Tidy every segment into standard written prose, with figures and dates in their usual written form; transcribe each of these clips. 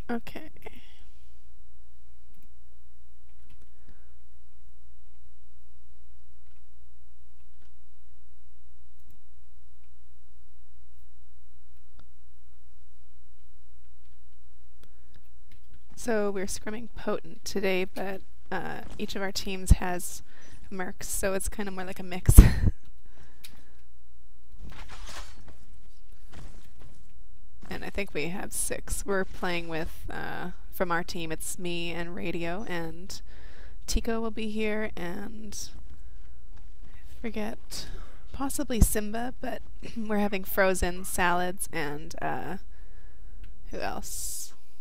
Okay. So we're scrimming Potent today, but each of our teams has mercs, so it's kind of more like a mix. And I think we have 6. We're playing with, from our team, it's me and Radio, and Tico will be here, and I forget, possibly Simba, but we're having frozen salads, and who else?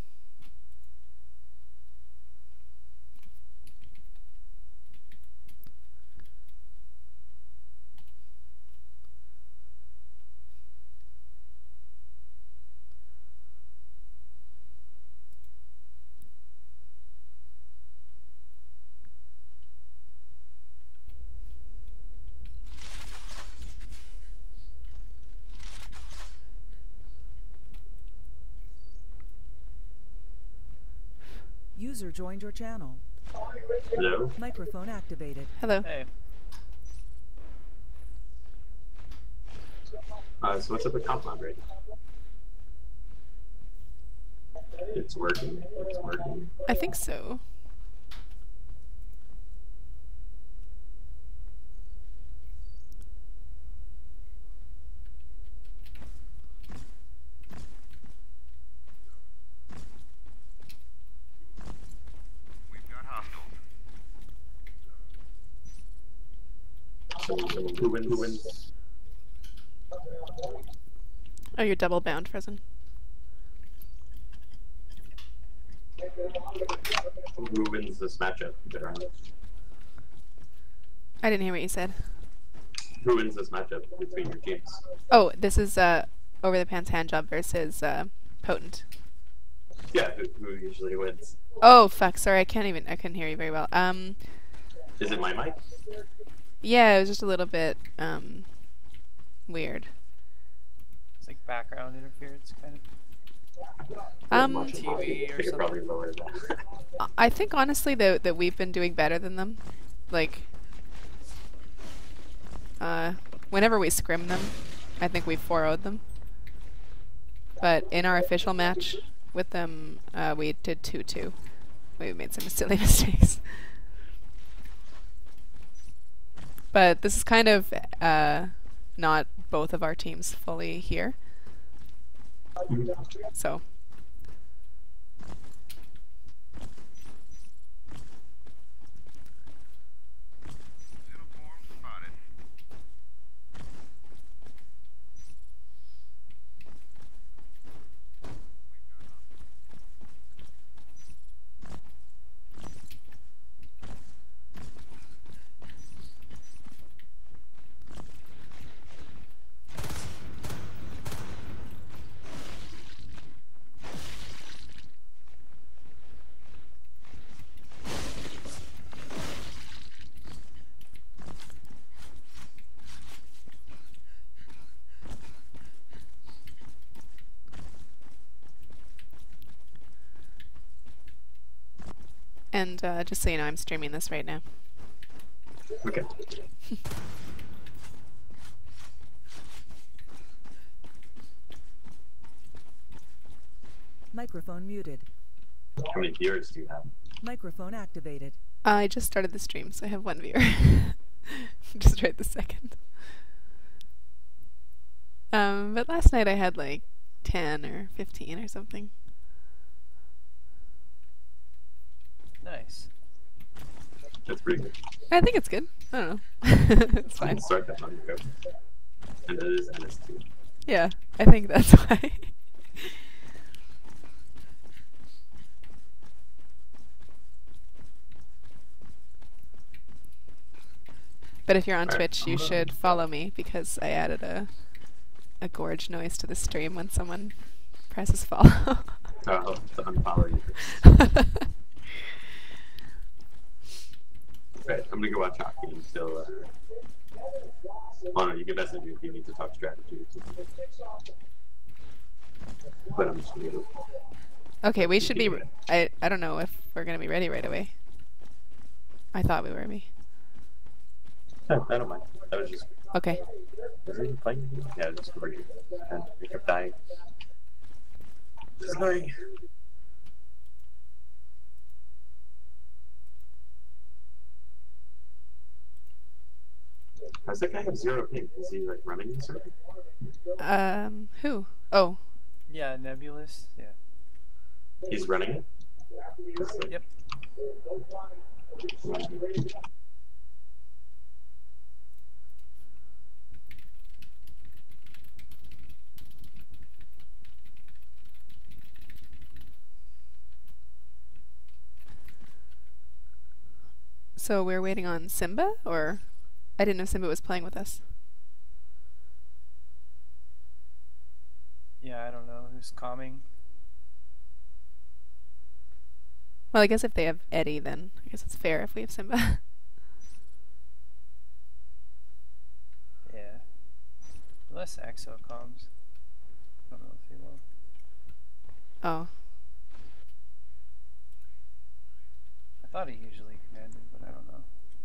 User joined your channel. Hello. Microphone activated. Hello. Hey. So what's up with comp lab right now? It's working. It's working. I think so. Who wins? Oh, you're double bound, Frozen. Who wins this matchup? I didn't hear what you said. Who wins this matchup between your teams? Oh, this is Over the Pants Handjob versus Potent. Yeah, who usually wins? Oh, fuck, sorry, I couldn't hear you very well. Is it my mic? Yeah, it was just a little bit, weird. It's like background interference, kind of. TV or something. Probably lower that. I think, honestly, that we've been doing better than them. Like, whenever we scrim them, I think we 4-0'd them. But in our official match with them, we did 2-2. We made some silly mistakes. But this is kind of not both of our teams fully here. So. And just so you know, I'm streaming this right now. Okay. Microphone muted. How many viewers do you have? Microphone activated. I just started the stream, so I have 1 viewer. Just right this second. But last night I had like 10 or 15 or something. Nice. That's pretty good. I think it's good. I don't know. It's fine. Start that on go. And it is NS2. Yeah, I think that's why. But if you're on Twitch, you should follow me because I added a gorge noise to the stream when someone presses follow. Oh, to unfollow you. Right, I'm gonna go watch hockey until. Oh no, you can message me if you need to talk strategy or something. But I'm just gonna go. Okay, we should be. I don't know if we're gonna be ready right away. I thought we were. I don't mind. I was just. Okay. Was he even playing? Yeah, just over here. And he kept dying. Just annoying. How's that guy have 0 ping? Is he like running this or Who? Oh. Yeah, Nebulous. Yeah. he's running it? Yep. So we're waiting on Simba, or I didn't know Simba was playing with us. Yeah, I don't know who's calming. Well, I guess if they have Eddie, then I guess it's fair if we have Simba. Yeah. Unless Exo comes. I don't know if he will. Oh. I thought he usually commanded, but I don't know.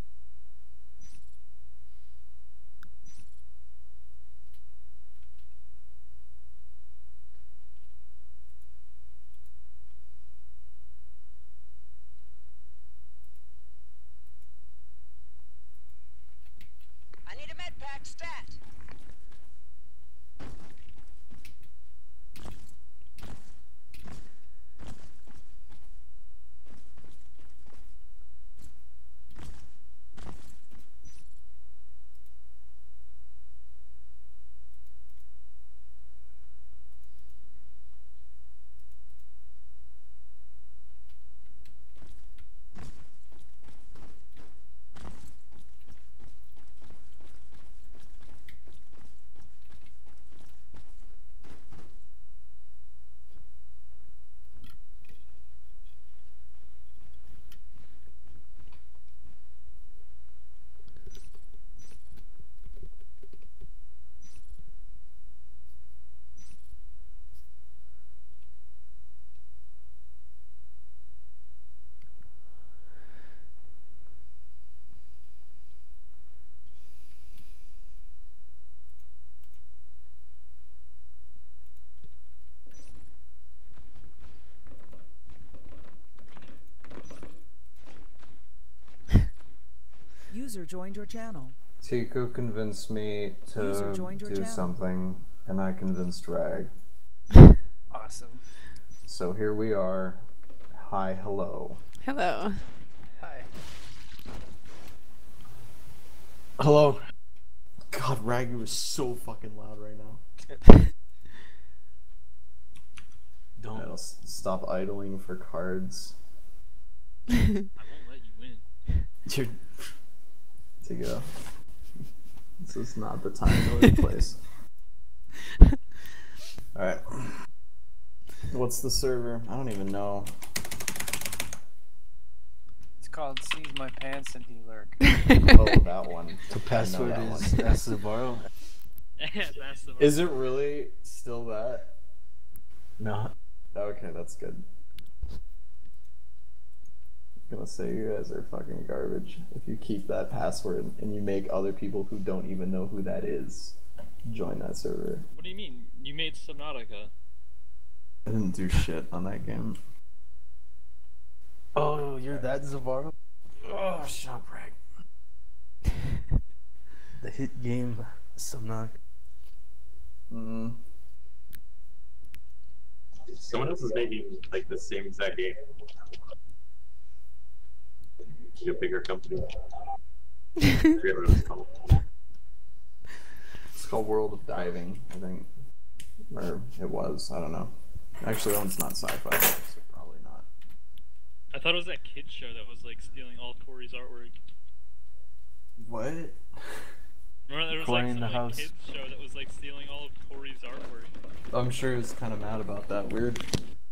I need a med pack stat. User joined your channel. Tico convinced me User to joined your do channel. something, and I convinced Rag. Awesome. So here we are. Hi, hello. Hello. Hi. Hello. God, Rag, you were so fucking loud right now. Don't. I'll stop idling for cards. I won't let you win. You're... Tico. This is not the time or the place. Alright. What's the server? I don't even know. It's called Seize My Pants and He Lurk. Oh, that one. The I know password that is one. ask to borrow. That's the Is it really still that? No. Okay, that's good. I'm gonna say you guys are fucking garbage if you keep that password and you make other people who don't even know who that is join that server. What do you mean? You made Subnautica. I didn't do shit on that game. Oh, you're that Zavaro? Oh, shut up, Rag. The hit game, Subnautica. Someone else is making like the same exact game. A bigger company. I forget what it was called. It's called World of Diving, I think. Or it was, I don't know. Actually, that one's not sci-fi, so probably not. I thought it was that kid show that was like stealing all Corey's artwork. What? Remember there was Corey like in some the house. kids show that was like stealing all of Corey's artwork. I'm sure he was kind of mad about that. Weird.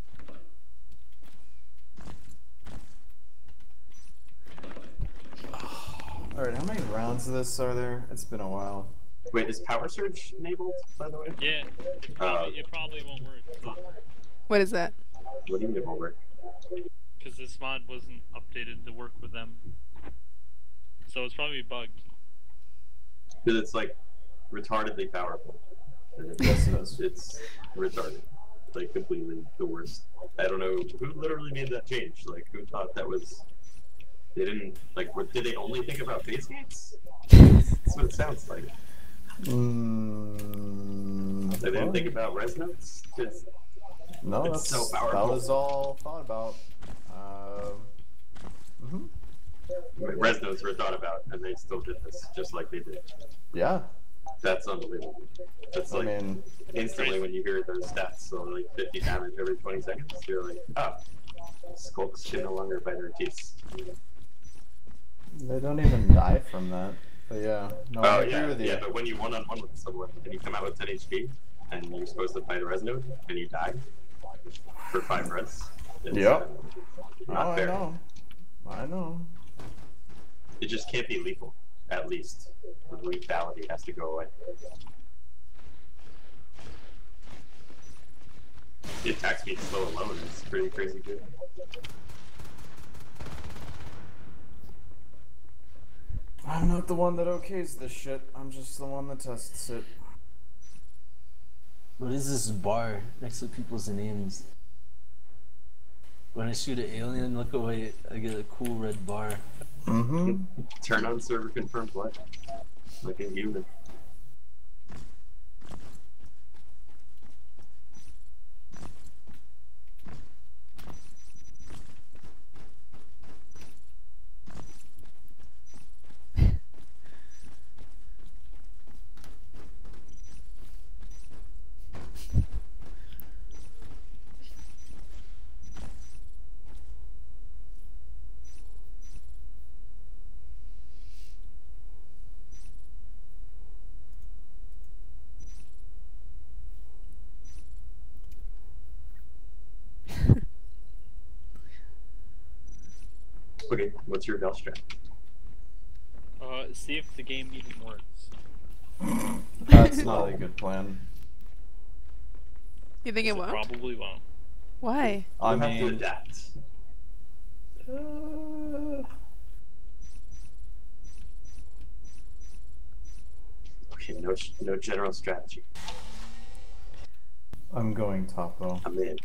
Alright, how many rounds of this are there? It's been a while. Wait, is Power Surge enabled, by the way? Yeah, it probably won't work. What is that? What do you mean it won't work? Because this mod wasn't updated to work with them. So it's probably bugged. Because it's like retardedly powerful. And Yes, it is. It's retarded. Like completely the worst. I don't know who literally made that change. Like who thought that was. They didn't. Like, did they only think about base gates? That's what it sounds like. They didn't think about res notes? No, It's that's, so powerful. that was all thought about. Res notes were thought about, and they still did this, just like they did. Yeah. That's unbelievable. That's like, I mean, instantly when you hear those stats, so like 50 damage every 20 seconds, you're like, oh, skulks can no longer bite their teeth. they don't even die from that. But yeah, no, I agree with you. Yeah, but when you one-on-one with someone, and you come out with 10 HP, and you're supposed to fight a res node, and you die for 5 res, it's Yep. not fair. I know. It just can't be lethal, at least. The lethality has to go away. The attack speed slow alone is pretty crazy good. I'm not the one that okays this shit. I'm just the one that tests it. What is this bar next to people's names? When I shoot an alien, look away, I get a cool red bar. Mm-hmm. Turn on server confirmed what? Like a human. Okay, what's your Vel strat? See if the game even works. That's not a good plan. You think it won't? Probably won't. Why? I You have to mean, adapt. Okay, no general strategy. I'm going top though. I'm in.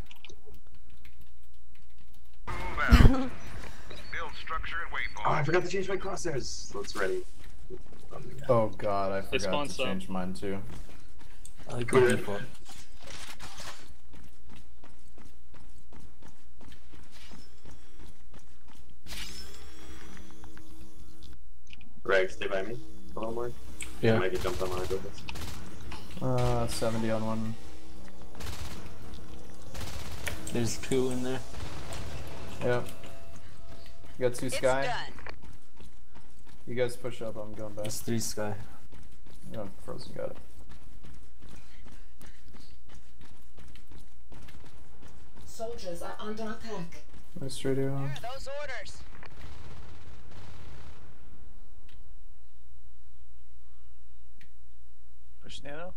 Build structure and waypoint. Oh, I forgot to change my crosshairs. Let's ready. Oh god, I It's forgot fun to stuff. change mine too. I like Cool. the default. Rag, stay by me a little more. Yeah. I might get jumped on when I do this. 70 on one. There's 2 in there. Yep. You got 2 It's sky? done. You guys push up, I'm going back. There's 3 sky. Yeah, Frozen got it. Soldiers are under attack. Nice radio. There are those orders. Push nano.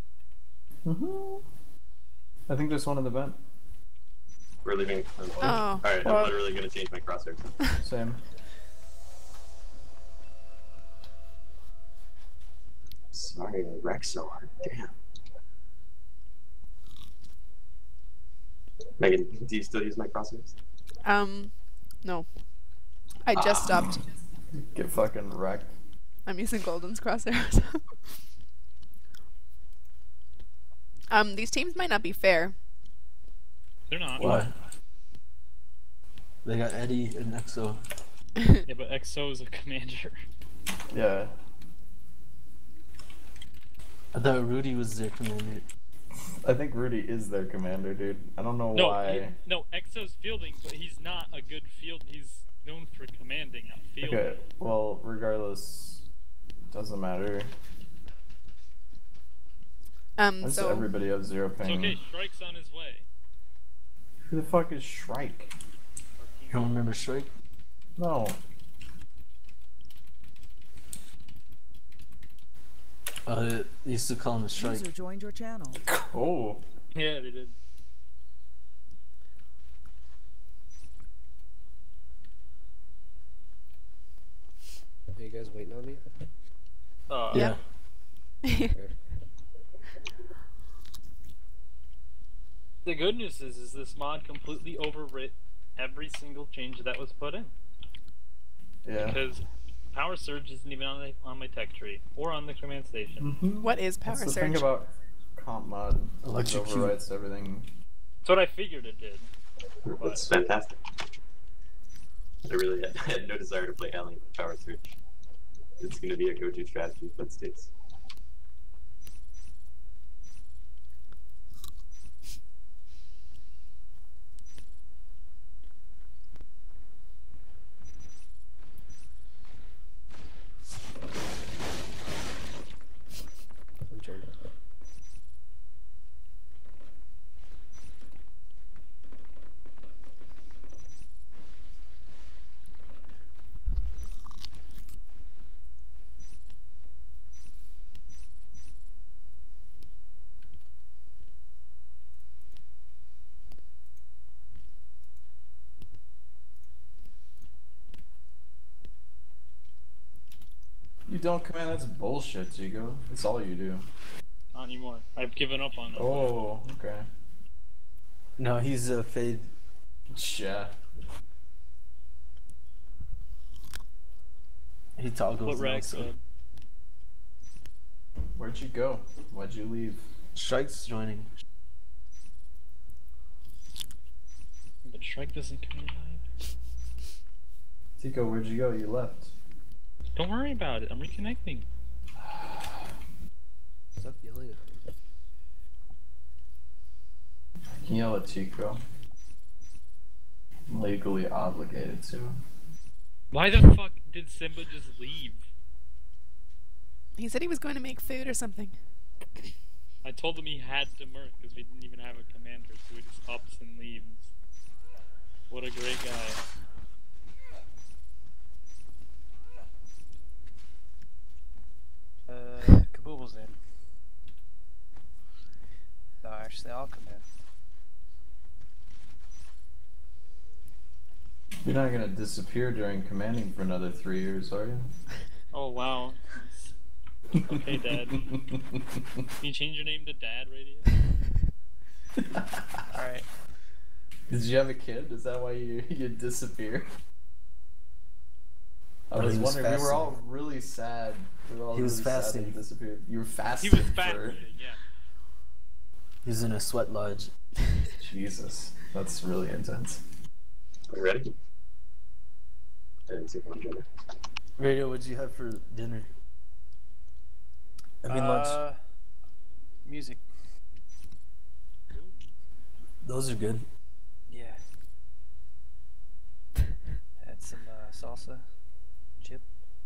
I think there's one in the vent. We're leaving. Oh. Alright, I'm literally gonna change my crosshairs. Same. Sorry, I wrecked so hard. Damn. Megan, do you still use my crosshairs? No. I just stopped. Get fucking wrecked. I'm using Golden's crosshairs. These teams might not be fair. They're not. Why? They got Eddie and EXO. Yeah, but EXO is a commander. Yeah. I thought Rudy was their commander. I think Rudy is their commander, dude. I don't know No, why. no, EXO's fielding, but he's not a good field. He's known for commanding, not fielding. Okay, well, regardless, doesn't matter. Just So everybody has 0 It's ping. okay, Strike's on his way. Who the fuck is Shrike? You don't remember Strike? No. They used to call him Strike. User joined your channel. Oh. Yeah, they did. guys waiting on me? Yeah. The good news is this mod completely overwrit every single change that was put in. Yeah. Because Power Surge isn't even on my tech tree or on the command station. What is Power That's the Surge? thing about comp mod. It Electrocute. overwrites everything. That's what I figured it did. That's fantastic. I had no desire to play Alien with Power Surge. It's going to be a go-to strategy for states. I'm joining. You don't command, that's bullshit, Chico. That's all you do. Not anymore. I've given up on it. Oh, okay. No, he's a fade. Yeah. He toggles. What Rag also. said. Where'd you go? Why'd you leave? Strike's joining. But Shrike doesn't come in live. Tico, where'd you go? You left. Don't worry about it. I'm reconnecting. Stop yelling at me. I can yell at Tico. I'm legally obligated to. Why the fuck did Simba just leave? He said he was going to make food or something. I told him he had to merc because we didn't even have a commander, so he just ups and leaves. What a great guy. Kabooble's in. No, actually, I'll come in. You're not gonna disappear during commanding for another 3 years, are you? Oh wow. Okay, Dad. Can you change your name to Dad Radio? Alright. Did you have a kid? Is that why you disappear? I was he was wondering. We were fasting. all really sad. We were all He was really sad that fasting. he disappeared. You were fasting. He was for- fasting, yeah. He's in a sweat lodge. Jesus, that's really intense. Are you ready? I didn't see one dinner. Radio, what'd you have for dinner? I mean lunch. Music. Those are good. Yeah. Had some salsa. Chip.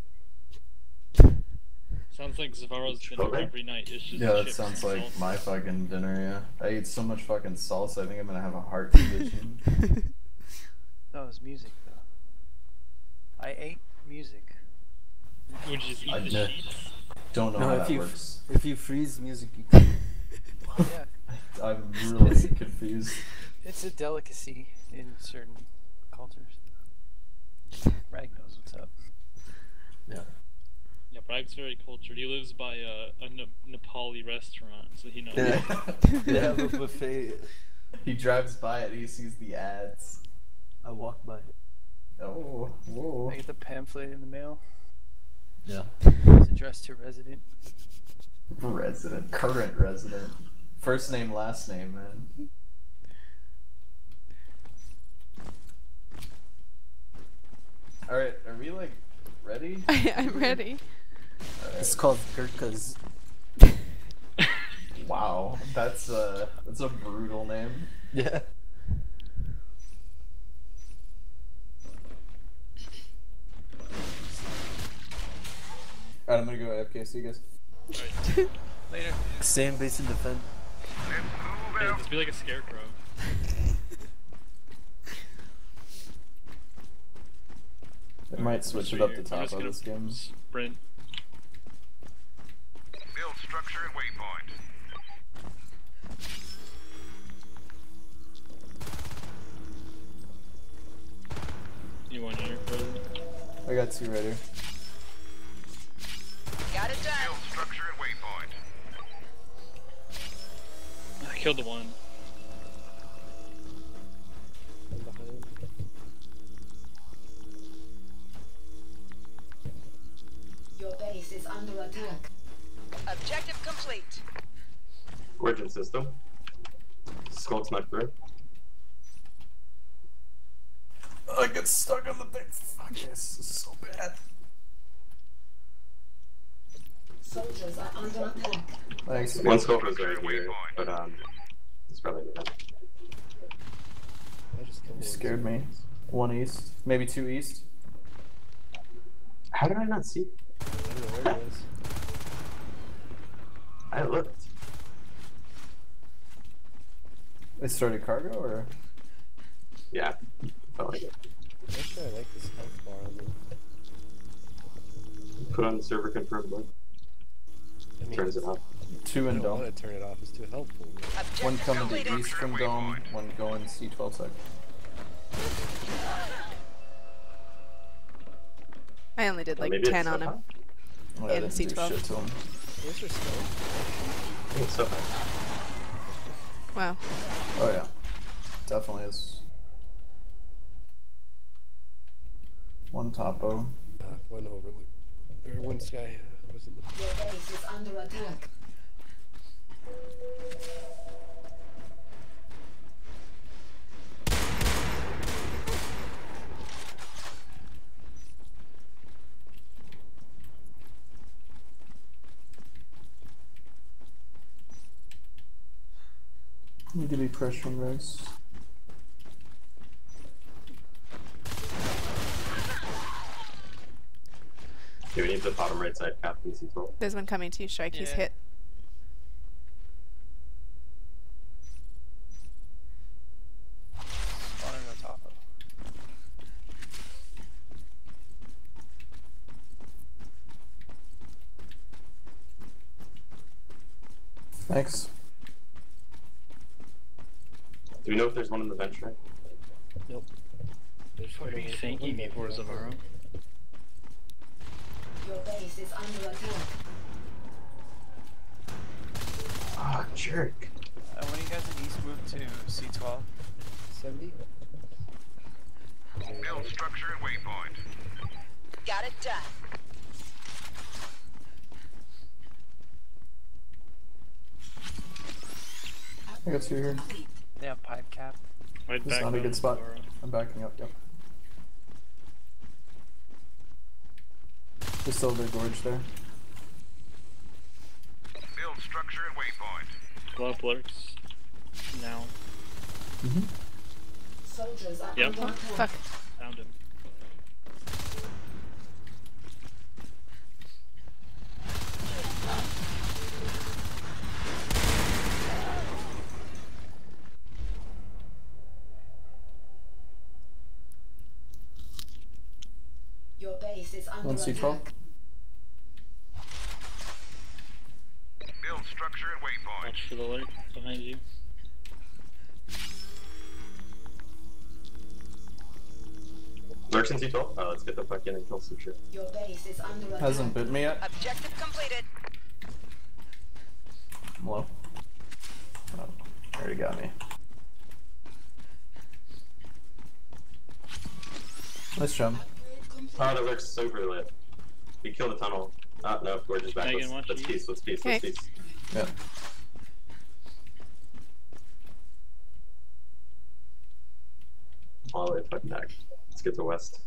Sounds like Zavaro's dinner Okay. every night. It's just Yeah, that chips sounds and like salsa. my fucking dinner. Yeah, I ate so much fucking salsa. I think I'm gonna have a heart condition. No, it was music though. I ate music. Would you just eat I the know. sheets? Don't know No, how if that you works. if you freeze music, you can. Yeah. I'm really confused. It's a delicacy in certain cultures. Rag knows what's up. Yeah. Yeah, Brag's very cultured. He lives by a Nepali restaurant, so he knows. Yeah. They have a buffet. He drives by it. He sees the ads. I walk by it. Oh, whoa. I get the pamphlet in the mail. Yeah. It's addressed to resident. Resident, current resident. First name, last name, man. Alright, are we like ready? I'm ready. It's called Gurkhas. Wow, that's a brutal name. Yeah. Alright, I'm gonna go AFK. See you guys. Later. Stay in base and defend. Yeah, just be like a scarecrow. They might switch it up the I'm top just of gonna this game. sprint. Build structure and waypoint. You want your further? I got 2 right here. done. Build structure and waypoint. I killed the one. I'm behind. Your base is under attack. Objective complete. Origin system. Skull snuck through. I get stuck on the thing. Fuck, this is so bad. Soldiers are under attack. Thanks. One scope was right here, but it's probably good. I just killed You one. scared me. One east, maybe two east. How did I not see? I don't know where it is. I looked. They started cargo or? Yeah, felt like it. Actually, I like this health bar on them. Put on the server confirm button. I mean, Turns it off. Two I in don't dome. want to turn it off. It's too helpful. One Objective coming completed. to east from dome, one going C12 sec. I only did like Maybe 10 it's on so him. high. Oh, I In didn't do C12. shit to him. Where's your skull? I think it's so high. Wow. Oh yeah, definitely is. One topo. One overlook. Or one sky. Was it the... Your base is under attack. Need to be pressuring those. Do we need the bottom right side Captain C12? There's one coming to you, Strike. He's Yeah. hit. Wanna go top of. Thanks. Do we know if there's one in the bench right? Nope. There's What one are you over- thanking me for, Zavaro? Your base is under attack. Ah, jerk. When you guys in East move to C12? 70? Build structure and waypoint. Got it done. I got two here. They have pipe cap. Right This is back not a down, good spot. Zavaro. I'm backing up, yep. There's still a big gorge there. Build structure and waypoint. Glove lurks. Now. Mm-hmm. Soldiers are Yep. under Oh, attack. fuck. Found him. Your base is under One C12. attack. Build structure and waypoint. Watch for the lurk behind you. Lurks in C12? Oh, let's get the fuck in and kill some shit. Your base is under attack. Hasn't bit me yet. Objective completed. I'm low. Oh, already got me. Nice jump. Oh, that lurk's super lit. We killed the tunnel. Oh, no, we're just back. Megan, watch Let's you. peace, let's peace, let's Okay. peace. Yeah. All the way fucking back. Let's get to west.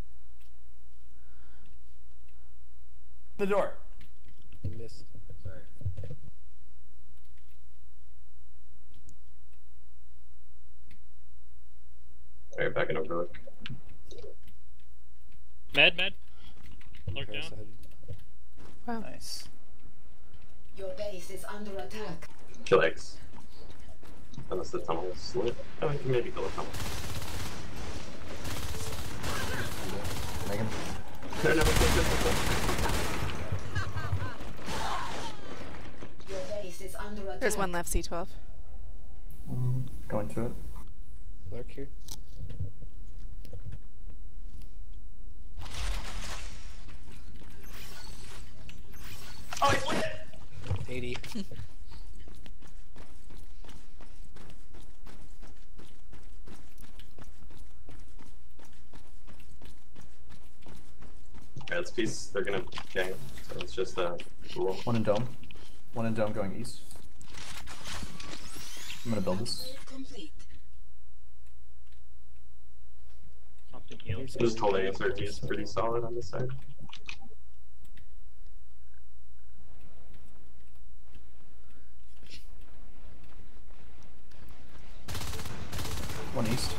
The door. You missed. Sorry. Alright, back in overlook. Med. Lurk Cross down. side. Wow. Nice. Your base is under attack. Kill X. Unless the tunnel is lit. Oh, we can maybe kill the tunnel. Megan. No, no, Your base is under attack. There's one left, C12. Going to it. Lurk here. Alright, let's piece. They're gonna gang, so it's just a rule. One in dome. One in dome going east. I'm gonna build this. Complete. Something heals. Just holding SRT is pretty solid on this side. One east.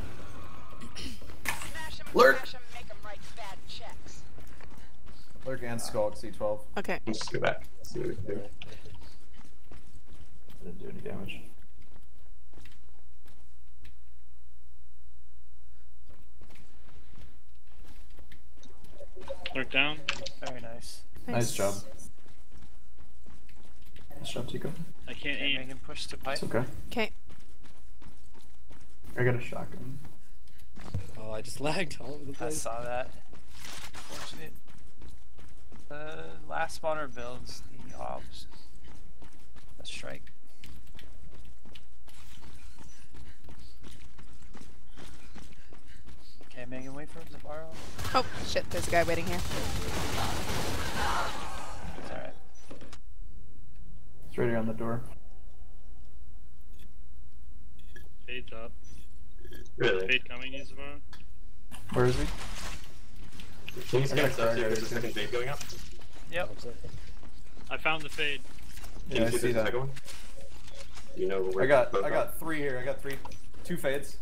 Smash 'em, Lurk. smash 'em, make 'em write bad checks. Lurk and Skulk C12. Okay. Let's just go back. See what we can do. Didn't do any damage. Lurk down. Very nice. Nice job. Nice job, Tico. I can't aim. Megan push to pipe. It's okay. Okay. I got a shotgun. Oh, I just lagged all over the I place. saw that. Fortunate. The last spawner builds the obs. The strike. Okay, Megan, wait for him to borrow. Oh, shit, there's a guy waiting here. It's alright. It's right here on the door. Fade's up. Really? Fade coming, Yusufar. Where is he? Can you I scan got a stuff? frag See if right there's a here. second fade going up? Yep. I found the fade. Can Yeah, I you see the that. second one? You know where I got both are? 3 here. I got 3. 2 fades.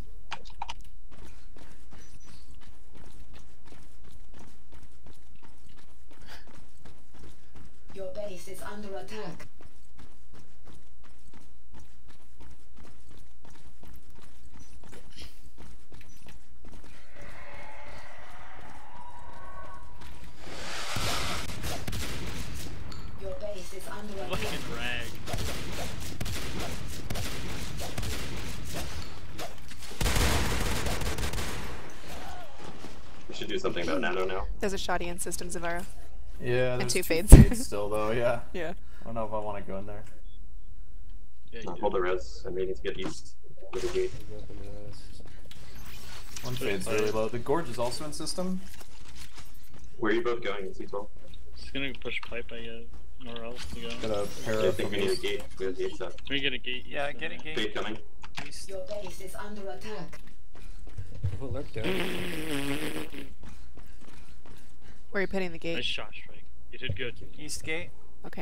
Your base is under attack. Your base is under attack. Fucking rag. We should do something about Nano now. There's a shoddy in Systems of Arrow. Yeah, And there's 2 2 fades. fades still though, yeah. Yeah. I don't know if I want to go in there. Yeah, you Hold the res, and we need to get east with the gate. One fade's really low. The Gorge is also in system. Where are you both going in C12? Just gonna push pipe, I guess. Nowhere else to go. Got a pair I of think we need a gate. We have gates up. Can we get a gate? Yeah, get a gate. Fade coming. East. Your base is under attack. Oh, Lurk down. Where are you putting the Nice gate? shot strike. You did good. East gate. Okay.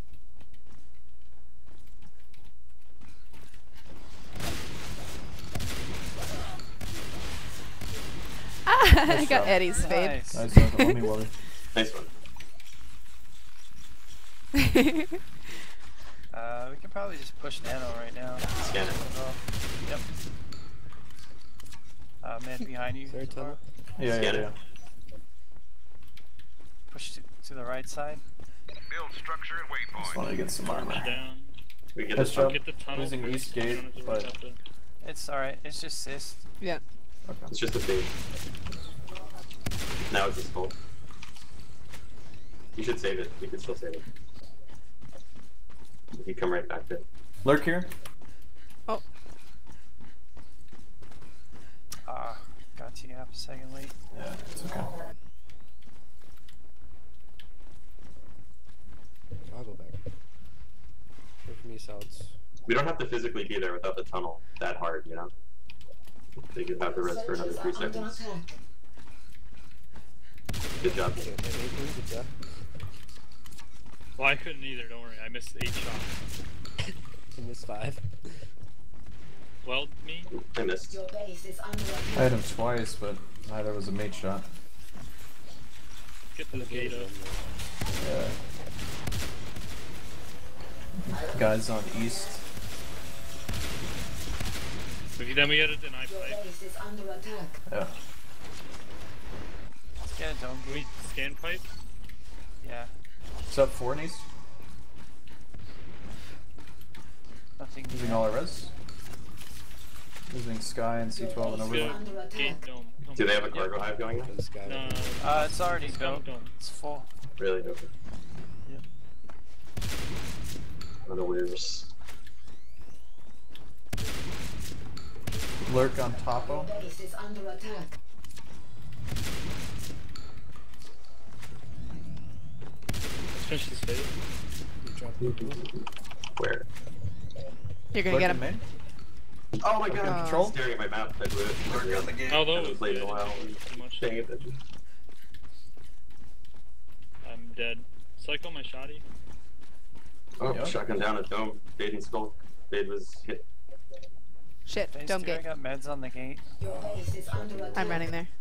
Ah, I Nice got job. Eddie's fade. Nice. Nice one. Let me Wally. Nice one. We can probably just push Nano right now. Scan it. Yep. Man behind you. Is there a tunnel? Yeah, Scan yeah, it. yeah. Push to the right side. Build structure and Just waypoint. wanted to get some armor. Down. We get Nice this job. one. Get the tunnel. Using first. east gate, You don't have to but- rush up it. It's alright. It's just cyst. Yeah. Okay. It's just a fade. Now it's his fault. You should save it. You can still save it. You come right back to it. Lurk here. Oh, Ah, got you half a second late. Yeah, it's okay. I'll go back. Wait for me, Souths. We don't have to physically be there without the tunnel that hard, you know? They could have the res for another 3 Soldiers are under seconds. attack. Good job. Okay, good job. Well, I couldn't either. Don't worry. I missed 8 shots. You missed 5. Well, me. I missed. Your base is under I attack. hit him twice, but neither was a mate shot. Get this gate up. Yeah. Guys on east. Okay, then we gotta deny Your pipe. base is under attack. Yeah. Let's get a dome Can we gate. scan pipe? Yeah. What's up, 4 in east? Nothing. Using all our res. Using Sky and Your C12 and base is Overlord. under Gate attack. dome. Do they have a cargo hive going on? For this guy. No. It's already It's built. dome. It's full. Really? Okay. Unawares. Lurk on topo. Your base is under attack. Let's finish this phase. You dropped the blue. Where? You're gonna Lurk get in him. main. Oh my god, Oh. Control? staring at my map. I blew it. Lurk on the gate. Although Haven't played in a while. too much. Paying attention. I'm dead. Cycle my shoddy. Oh, Yeah. shotgun down at dome. Fade and skull. Fade was hit. Shit, Phase dome 2, I gate. got meds on the gate. Your base is under attack. I'm running there.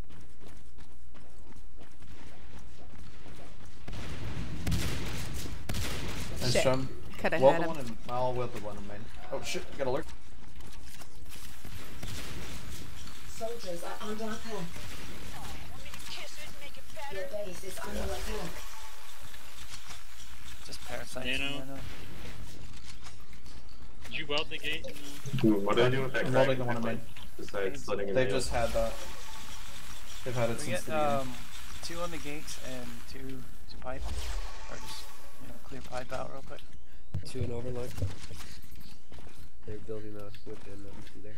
Nice Shit. jump. Coulda Well, had the him. one in. I'll weld the one in main. Oh shit, you got a lurk. Soldiers are under attack. Your base is under attack. Just parasites. Nano. and Nano. Did you weld the gate? No. What did I do with that I'm crack? welding the one in main. Besides slitting in They the just had that. They've had it We since get the beginning. 2 on the gates and 2 to pipe. Or just, clear pipe out real quick. 2 and overload. They're building a whip in through there.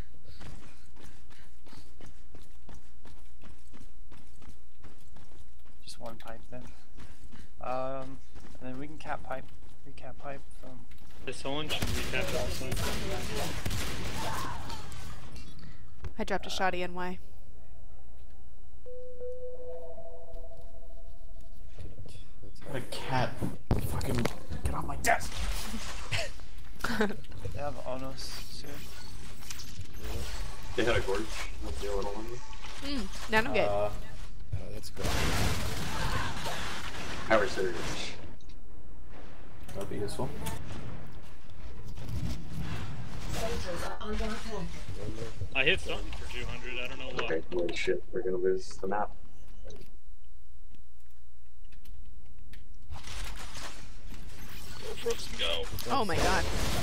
Just 1 pipe then. And then we can cap pipe. Recap pipe from. This one should recap it also. I dropped a shoddy in Y. A cat. Fucking get on my desk. They have Onos soon. They had a gorge. With the little one. Nano gate. Oh, that's good. Power surge. That'd be useful. Soldiers are under attack. I hit something for 200. I don't know what. Okay, holy shit. We're gonna lose the map. Frozen go. Oh my god.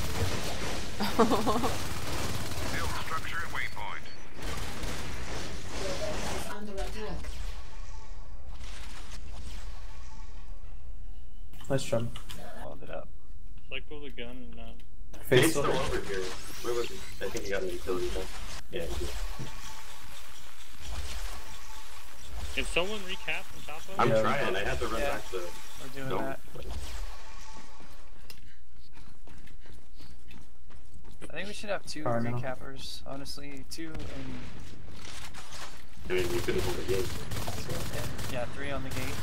Build structure at waypoint. Your base is under attack. Nice jump. Hold it up. Cycle the gun and Face Fade's still still. over here. Where was he? I think he got an utility now. Yeah, he did. Can someone recap on top of I'm Yeah. trying. I had to run Yeah. back to We're doing dome. that. I think we should have 2 Power now. recappers, honestly. 2 and I mean, we couldn't hold the gate. So. yeah, 3 on the gate.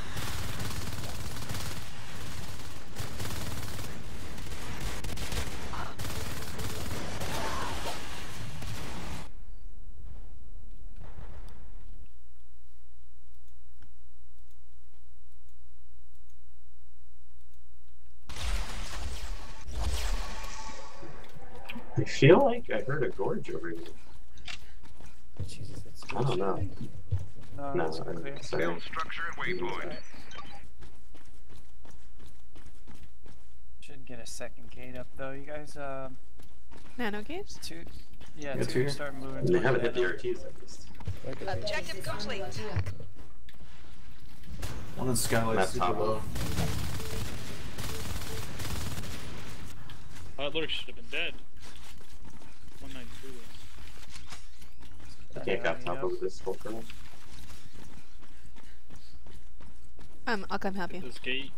I feel like I heard a gorge over here. Jesus, that's I don't know. No, No, that's I'm clear. sorry. Build structure at waypoint. Should get a second gate up though. You guys, Nano gate? 2. Yeah, Yeah, 2 2 here. start moving. And they towards haven't hit the Nano. RTs at least. like Your a base Objective is under complete. attack. One in skylight super Laptop. low. That lurk should have been dead. 192. I can't cap you top know. over this skull kernel. I'll come help you. This gate.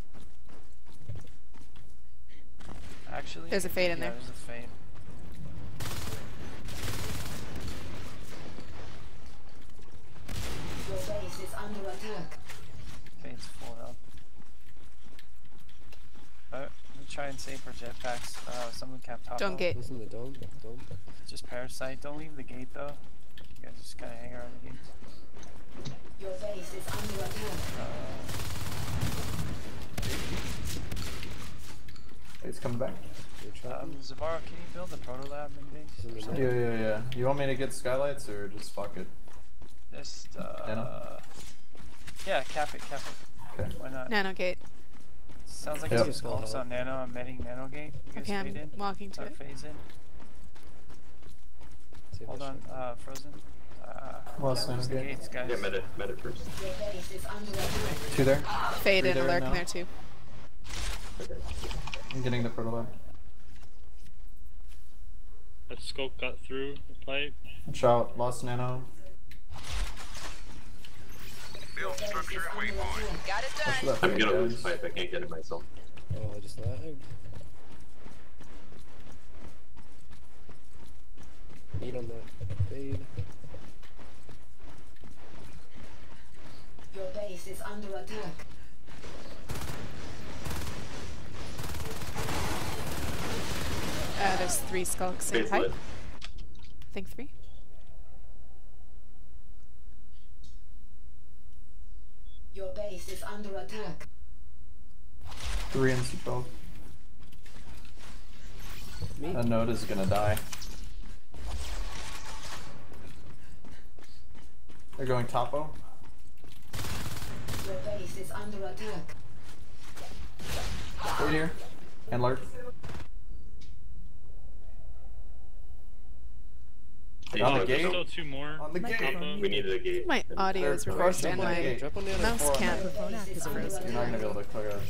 Actually, There's a fade in yeah, there. There's a fade. Your base is under attack. Fade's full health. Alright, let me try and save for jetpacks. Someone cap top. Dome gate. What's in the dome? Dome? Just parasite. Don't leave the gate though. You guys just kind of hang around the gates. Your base is under attack. It's coming back. You're trapping? Zavaro, can you build a proto lab maybe? He's in the Yeah, yeah, yeah. You want me to get skylights or just fuck it? Just Nano? yeah, cap it. Okay. Why not? Nano gate. Sounds like Yep. it's close on Nano. I'm medding Nano gate. You guys Okay, fade in. I'm walking to Or it. phase in. Save Hold that on, shit. frozen. Last Where's Nano the gate. gates, guys? Yeah, med it first. Your base is under attack. 2 there. Fade Three in, there lurk now. in there too. Okay. I'm getting the prototype. That scope got through the pipe. Watch out, lost nano. Build structure at waypoint. Got it Watch for done. that I'm fade, gonna lose guys. pipe. I can't get it myself. Oh, I just lagged. Need on that fade. Your base is under attack. There's 3 skulks in Face pipe. lit. I think 3. Your base is under attack. 3 in C12. Me? That node is gonna die. They're going topo. Your base is under attack. Right here. And lurk. Hey, On the look, gate. There's still 2 more. On the gate. Combo. We needed a gate. My audio is They're reversed crushing and that my gate. Drop on the mouse other can't. Your base is under You're not attack. gonna be able to clear it.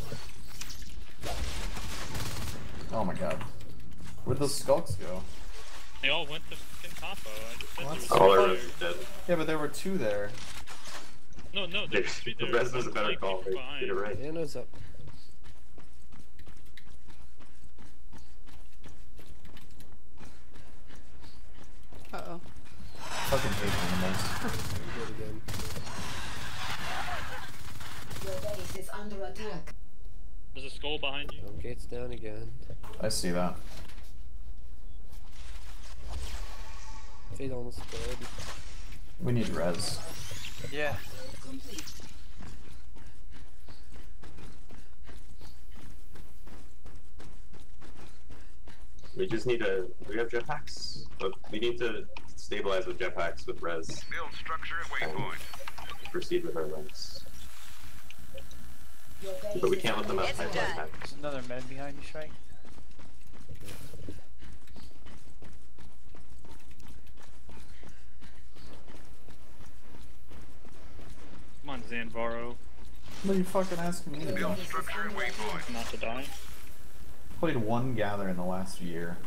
Oh my god. Where'd those skulks go? They all went to fucking Capo. I just said What? there was Oh, three I was there. dead. Yeah, but there were 2 there. No, there was 3 The there. rest was a better Like, call. They behind. did it right. Nano's up. Uh-oh. Fucking hate animals. Good again. Your base is under attack. There's a skull behind you. Gates down again. I see that. Fade almost dead. We need res. Yeah. Complete. We just need to. We have jetpacks, but we need to stabilize with jetpacks with res. Build structure at waypoint. Proceed with our legs. Your base But we is can't let them under out It's pipe done. like that. There's another med behind you, Shrike. Come on, Zanvaro. What are you fucking asking me to do? Build structure at waypoint. Not to die. Played 1 gather in the last year.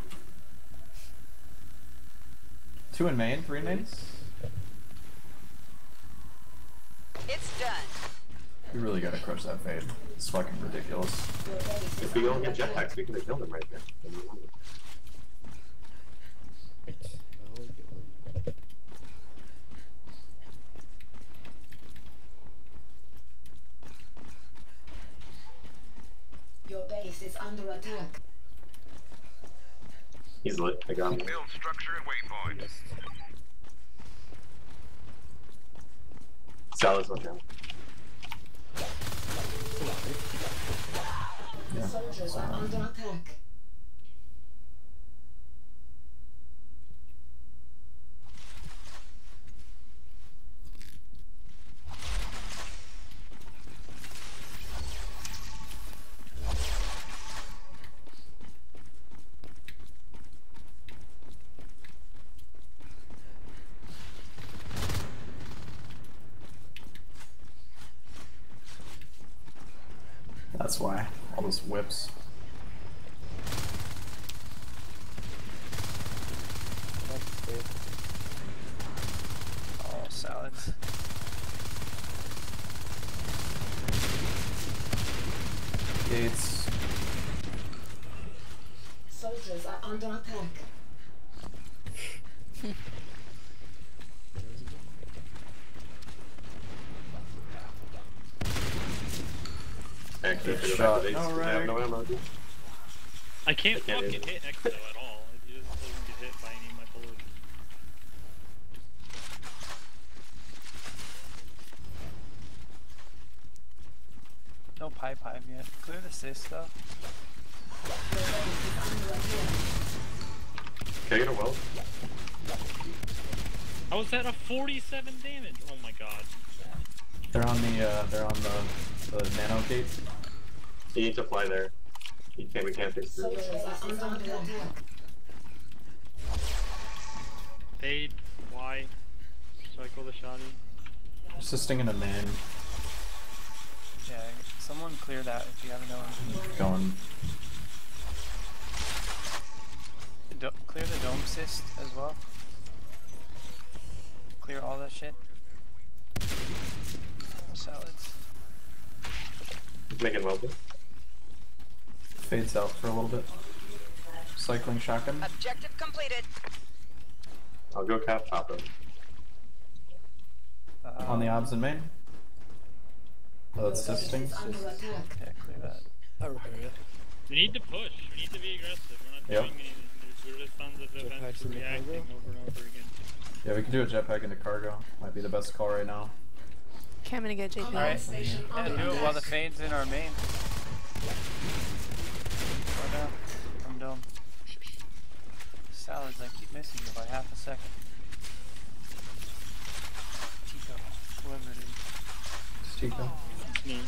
2 in main, 3 in main? It's done. We really gotta crush that fade. It's fucking ridiculous. Your base is If we don't under get attack. jetpacks, we could have killed them right there. Oh, good. Your base is under attack. He's lit. I got him. Build structure at waypoint. Salah's not down. Yeah. Soldiers are under attack. That's why. All those whips. Oh, salads. Gates. Soldiers are under attack. Actually, Good I shot. forgot No, I have no right. ammo, dude. I can't I can't fucking hit. hit Exo at all. He just doesn't get hit by any of my bullets. No pipe yet. Clear the sis stuff. Your base is under attack. Can I get a weld? How is that a 47 damage? Oh my god. They're on the nano gate. You need to fly there. We can't fix through. Soldiers are under attack. Fade. Y. Cycle the shoddy. Assisting in a man. Yeah, someone clear that if you haven't known. Going. clear the dome cyst as well. Clear all that shit. Salads. Making well. Fades out for a little bit. Cycling shotgun. Objective completed. I'll go cap top him. On the obs and main. Oh, that's testing. Is under attack. Yeah, clear that. I'll repair it. We need to push. We need to be aggressive. We're not Yep. doing anything. We're just on the defense Jetpacks in the reacting cargo? over and over again. Yeah, we can do a jetpack into cargo. Might be the best call right now. Okay, I'm gonna get JP. Alright. Station Yeah, under do it while the attack. fade's in our main. Go down. Come dome. Salads, I keep missing you by half a second. Tico, whoever it is. It's Tico. It's me.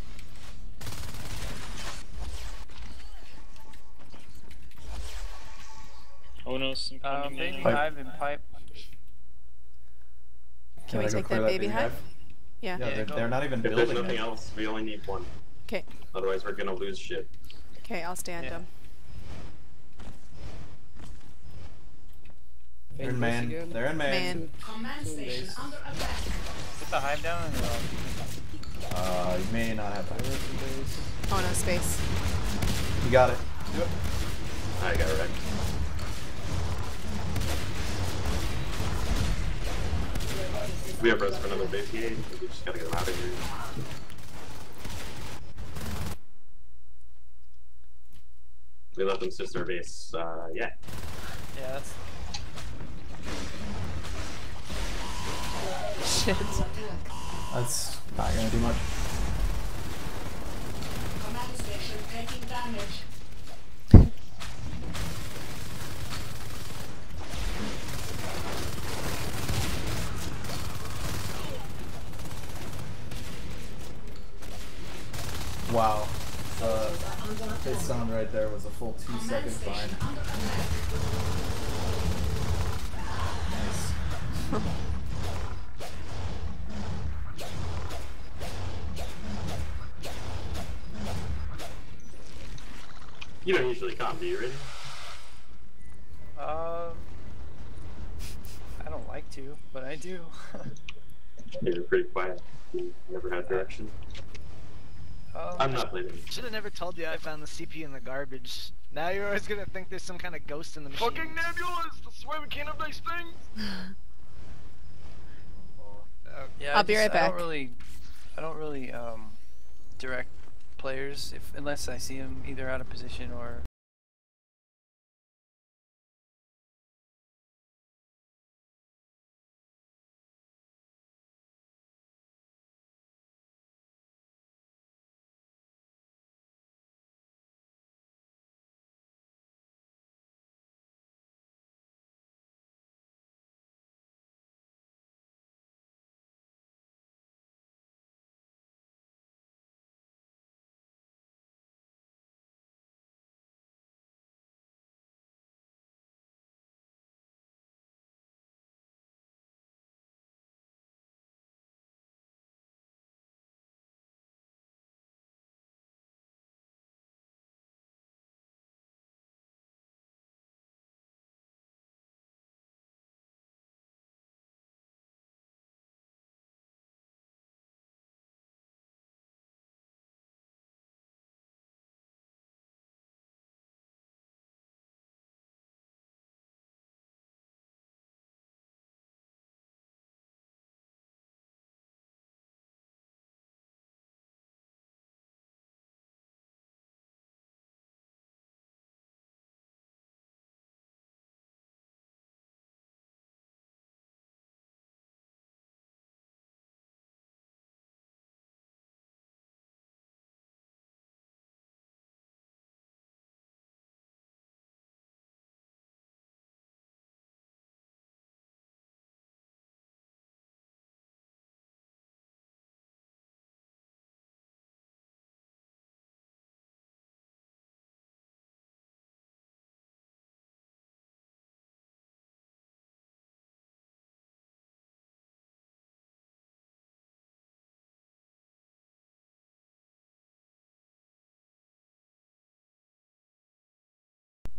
Oh no, some coming Baby in. Pipe. hive and pipe. Can we I go take clear that baby hive? Yeah, Yeah. Yeah, go. they're not even If there's building nothing it. else, we only need one. Okay. Otherwise, we're gonna lose shit. Okay, I'll stand Yeah. him. They're in Fade base main. again. They're in main. Man. Command station base. under attack. Put the hive down and You may not have time. Some base. Oh no, space. You got it. Yep. I got it right. We have res for another base gate. We just gotta get them out of here. We let them assist our base. Yeah. yeah, that's Shit. That's not gonna do much. Command station taking damage. Wow. His sound right there was a full 2 Command seconds station fine. under attack. Nice. You don't usually come, do you, really? I don't like to, but I do. You're pretty quiet. You never had direction. I'm not blaming you. Should have never told you I found the CPU in the garbage. Now you're always gonna think there's some kind of ghost in the machine. Fucking nebulas! That's why we can't have nice things! Yeah, I'll be right back. I don't really direct players unless I see them either out of position or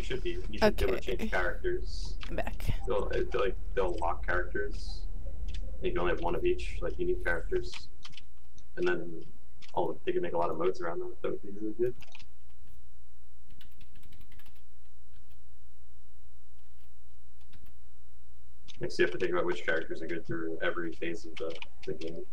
should be. You should be able to change characters. I'm back. I feel like they'll lock characters. You can only have one of each, like unique characters. And then they can make a lot of modes around them. That would be really good. Next, you have to think about which characters are good through every phase of the game.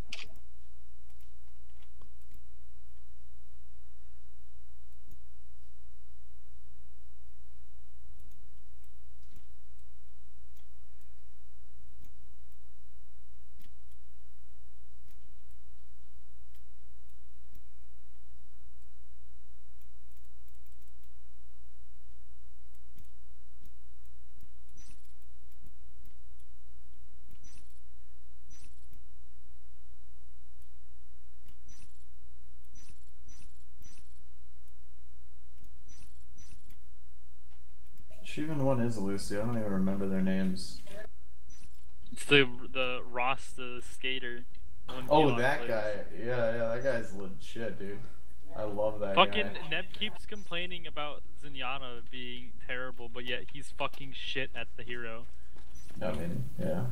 Even one is Lucy. I don't even remember their names. It's the Ross, the skater. Oh, that guy. Yeah, that guy's legit, dude. I love that fucking guy. Neb keeps complaining about Zenyatta being terrible, but yet he's fucking shit at the hero. I mean, yeah.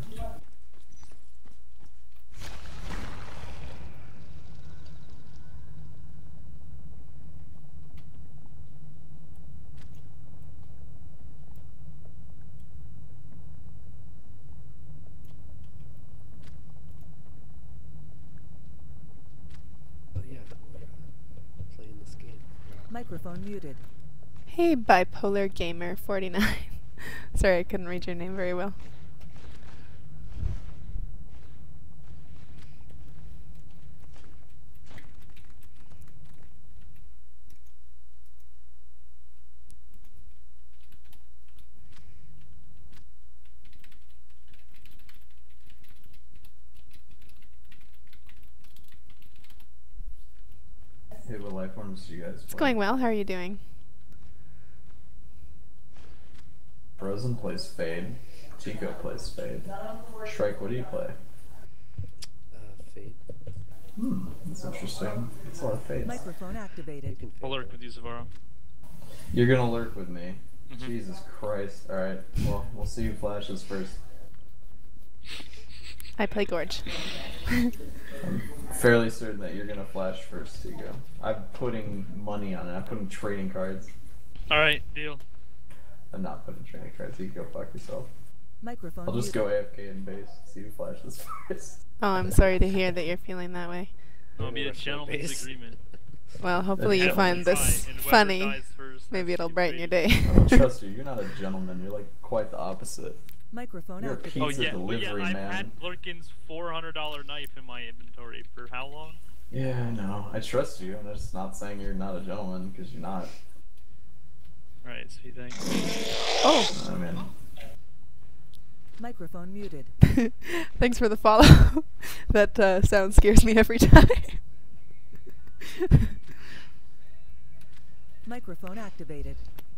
Microphone muted. Hey, Bipolar Gamer 49. Sorry, I couldn't read your name very well. Hey, what life forms do you guys play? It's going well. How are you doing? Frozen plays Fade. Tico plays Fade. Shrike, what do you play? Fade. That's interesting. That's a lot of Fades. Microphone activated. I'll lurk with you, Zavaro. You're gonna lurk with me. Jesus Christ. Alright, well, we'll see who flashes first. I play Gorge. I'm fairly certain that you're gonna flash first, Tico. I'm putting money on it. I'm putting trading cards. Alright, deal. I'm not putting trading cards. You can go fuck yourself. Microphone I'll just muted. go AFK in base. See who flashes first. Oh, I'm sorry to hear that you're feeling that way. It'll be a gentleman's agreement. Well, hopefully you find this funny. Maybe it'll brighten your day. I don't trust you. You're not a gentleman. You're like quite the opposite. Microphone You're a activated. pizza delivery I've man. had Lurkin's $400 knife in my inventory for how long? Yeah, I know. I trust you. I'm just not saying you're not a gentleman because you're not. Alright, sweet, thanks. Oh! I mean, Microphone muted. Thanks for the follow. That sound scares me every time. Microphone activated.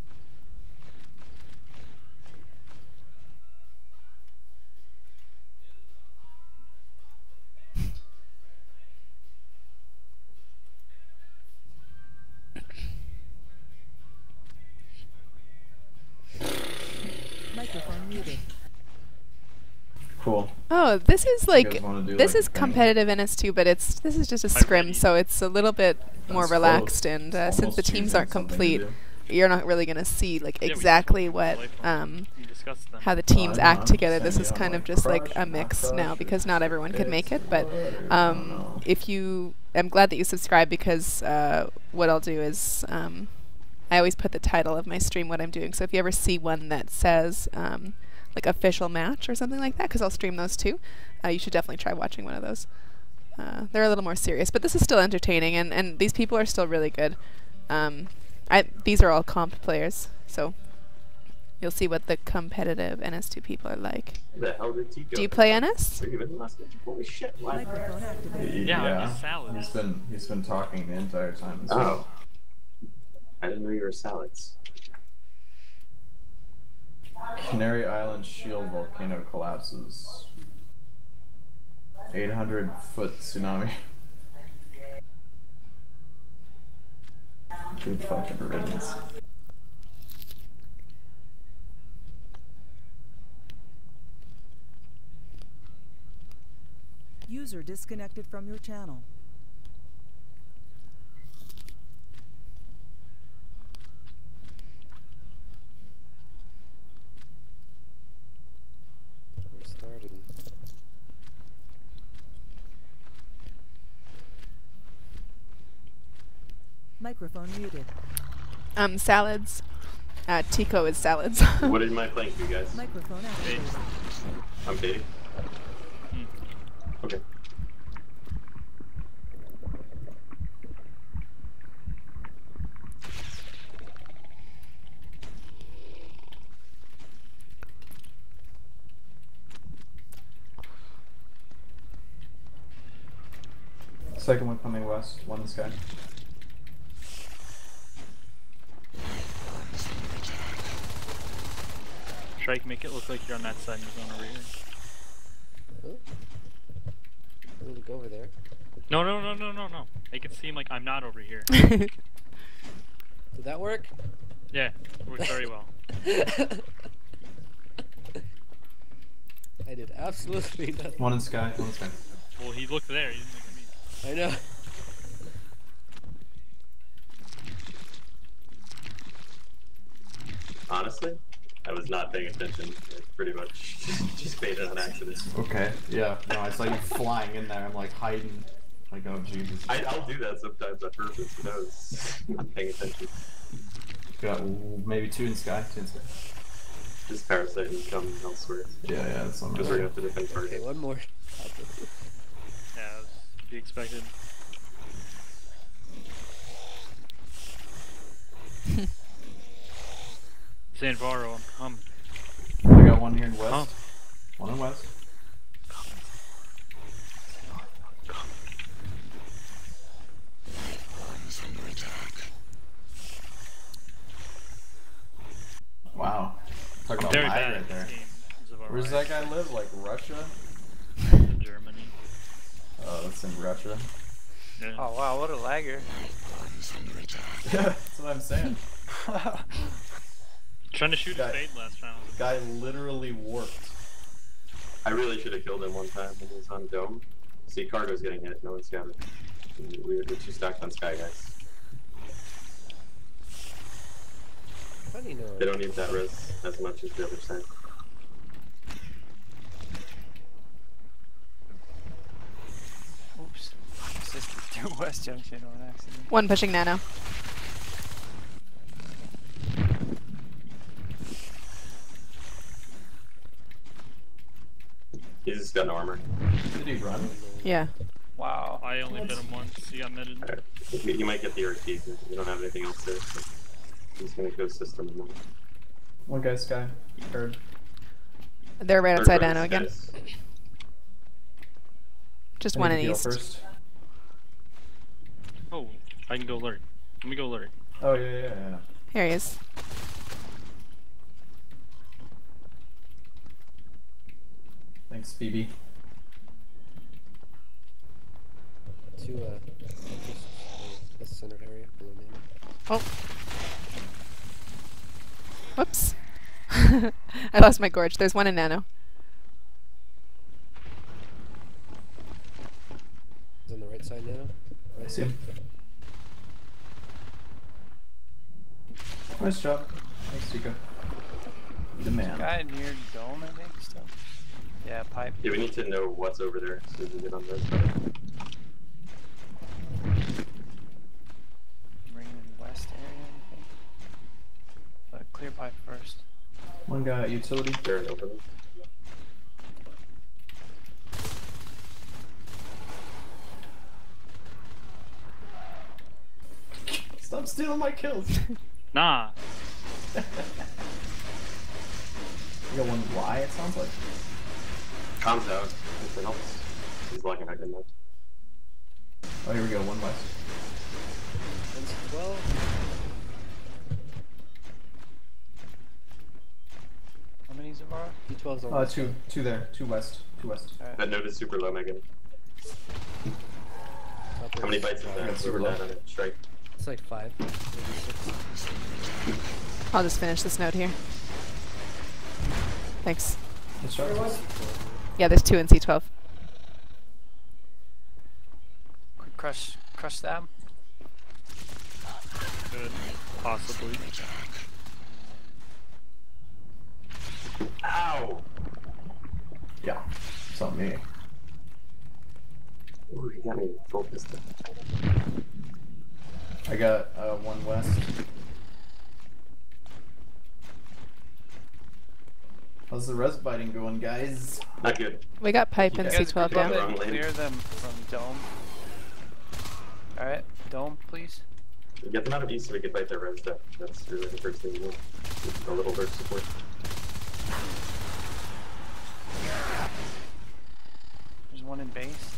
Microphone muted. cool. Oh, this is like do, this like, is a thing? competitive NS2, but this is just a scrim, so it's a little bit more That's relaxed. close. And It's since the almost teams choosing aren't something to complete, do. you're not really gonna see like Yeah, we exactly discussed what life forms. We discussed them. how the teams I know, act I'm together. just This saying is you don't kind of like just like crush, a not mix crush, now because not everyone can make it. But no. if you, I'm glad that you subscribe because what I'll do is I always put the title of my stream what I'm doing. So if you ever see one that says like official match or something like that, because I'll stream those too, you should definitely try watching one of those. They're a little more serious, but this is still entertaining, and these people are still really good. These are all comp players, so you'll see what the competitive NS2 people are like. The hell did Tico? Do you play NS? Were you in the last game? Holy shit! What? Microphone activated. Yeah, I miss salads. He's been talking the entire time. As well. Oh, I didn't know you were salads. Canary Island shield volcano collapses. 800-foot tsunami. Good fucking riddance. User disconnected from your channel. We're starting. Microphone muted. Salads. Tico is salads. What am I playing for you guys? Microphone activated. I'm Katie. Okay. Second one coming west, one in the sky. Shrike, make it look like you're on that side and you're going over here. I need to go over there. No. Make it seem like I'm not over here. Did that work? Yeah, it worked very well. I did absolutely nothing. One in the sky, one in the sky. Well, he looked there, he didn't look at me. I know. Honestly, I was not paying attention. It's pretty much just made it on accident. Okay, yeah. No, I saw you flying in there. I'm like hiding. Like, oh Jesus. I'll do that sometimes on purpose, but I was not paying attention. Got maybe two in sky, two in sky. Just parasite and come elsewhere. Yeah, that's something. Because we're gonna have to defend Okay, target. one more. Yeah, that was to be expected. Zanvaro, I'm I got one here in west. One in west. Wow. Talk about very lag bad right at there. this game. Where does that guy live? Like Russia? Germany. Oh, that's in Russia. Yeah. Oh wow, what a lagger. Yeah, that's what I'm saying. Trying to shoot a fade last round. Guy literally warped. I really should have killed him one time when he was on dome. See, cargo's getting hit. No one's got it. We were too stacked on sky, guys. Funny no. They don't need that res as much as the other side. Oops. Assisted through West Junction on accident. One pushing nano. He's just got no armor. Did he run? Yeah. Wow. I only bit him once. He got mitted. Right. You might get the RT because you don't have anything else there. So he's gonna go system and One guy sky. Third. They're right outside nano again. Guys. Just one in east. First. Oh, I can go lurk. Let me go lurk. Oh yeah. Here he is. Thanks, Phoebe. To this center area below me. Oh. Whoops. I lost my gorge. There's one in nano. He's on the right side now. I see him. Nice job. Thanks, Chico. The man. Guy near dome, I think, still. Yeah, pipe. Yeah, we need to know what's over there as soon as we get on the res side. Ringing in west area, I think. But clear pipe first. One guy at utility. There and over them. Stop stealing my kills. Nah. You got one Y, it sounds like. Comms out. If it helps. He's logging back in now. Oh, here we go. One west. 12. How many Zavara? D12's on. Two there. Two west. Alright. That note is super low, Megan. How many bites is that? That's super Over low. that on it. Strike. It's like 5, maybe 6. I'll just finish this node here. Thanks. Let's try. Yeah, there's two in C12. crush them? Good. Possibly. Ow! Yeah, it's on me. Ooh, you got me focused. I got one west. How's the res biting going, guys? Not good. We got pipe and You guys C12 are down. wrong lane. Clear them from dome. Alright, dome, please. Get them out of east so we can fight their res stuff. That's really the first thing you need. A little burst support. There's one in base.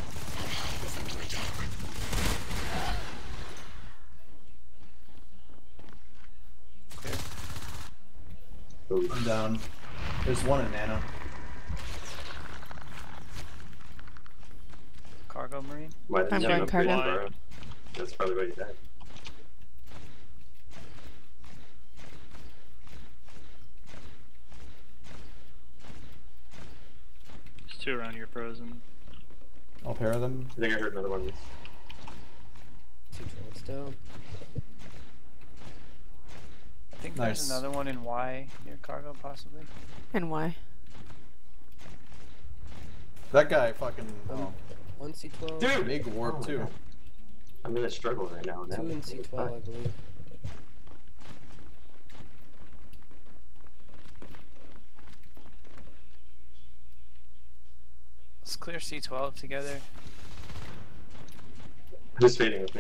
Clear. Ooh. I'm down. There's one in nano. Cargo marine. Why didn't I'm you going upgrade cargo. Barrow? That's probably why you died. There's two around here frozen. I'll pair them. I think I heard another one. 212's down. I think Nice. there's another one in Y near cargo, possibly. And why? That guy fucking. Oh. 1 C12. Dude! Big warp, Oh my too. God. I'm in a struggle right now. 2 in C12, I believe. Let's clear C12 together. Who's fading with me?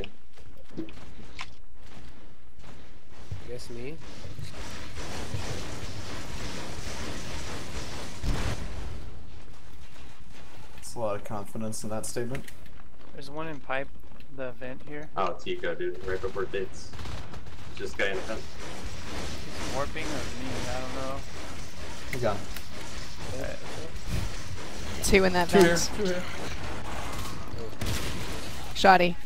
I guess me. That's a lot of confidence in that statement. There's one in pipe, the vent here. Oh, Tico, dude. Right before dates. Just guy in the fence. He's warping or me, I don't know. We got him. Alright. Two in that Two here. vent. Two here. Shoddy.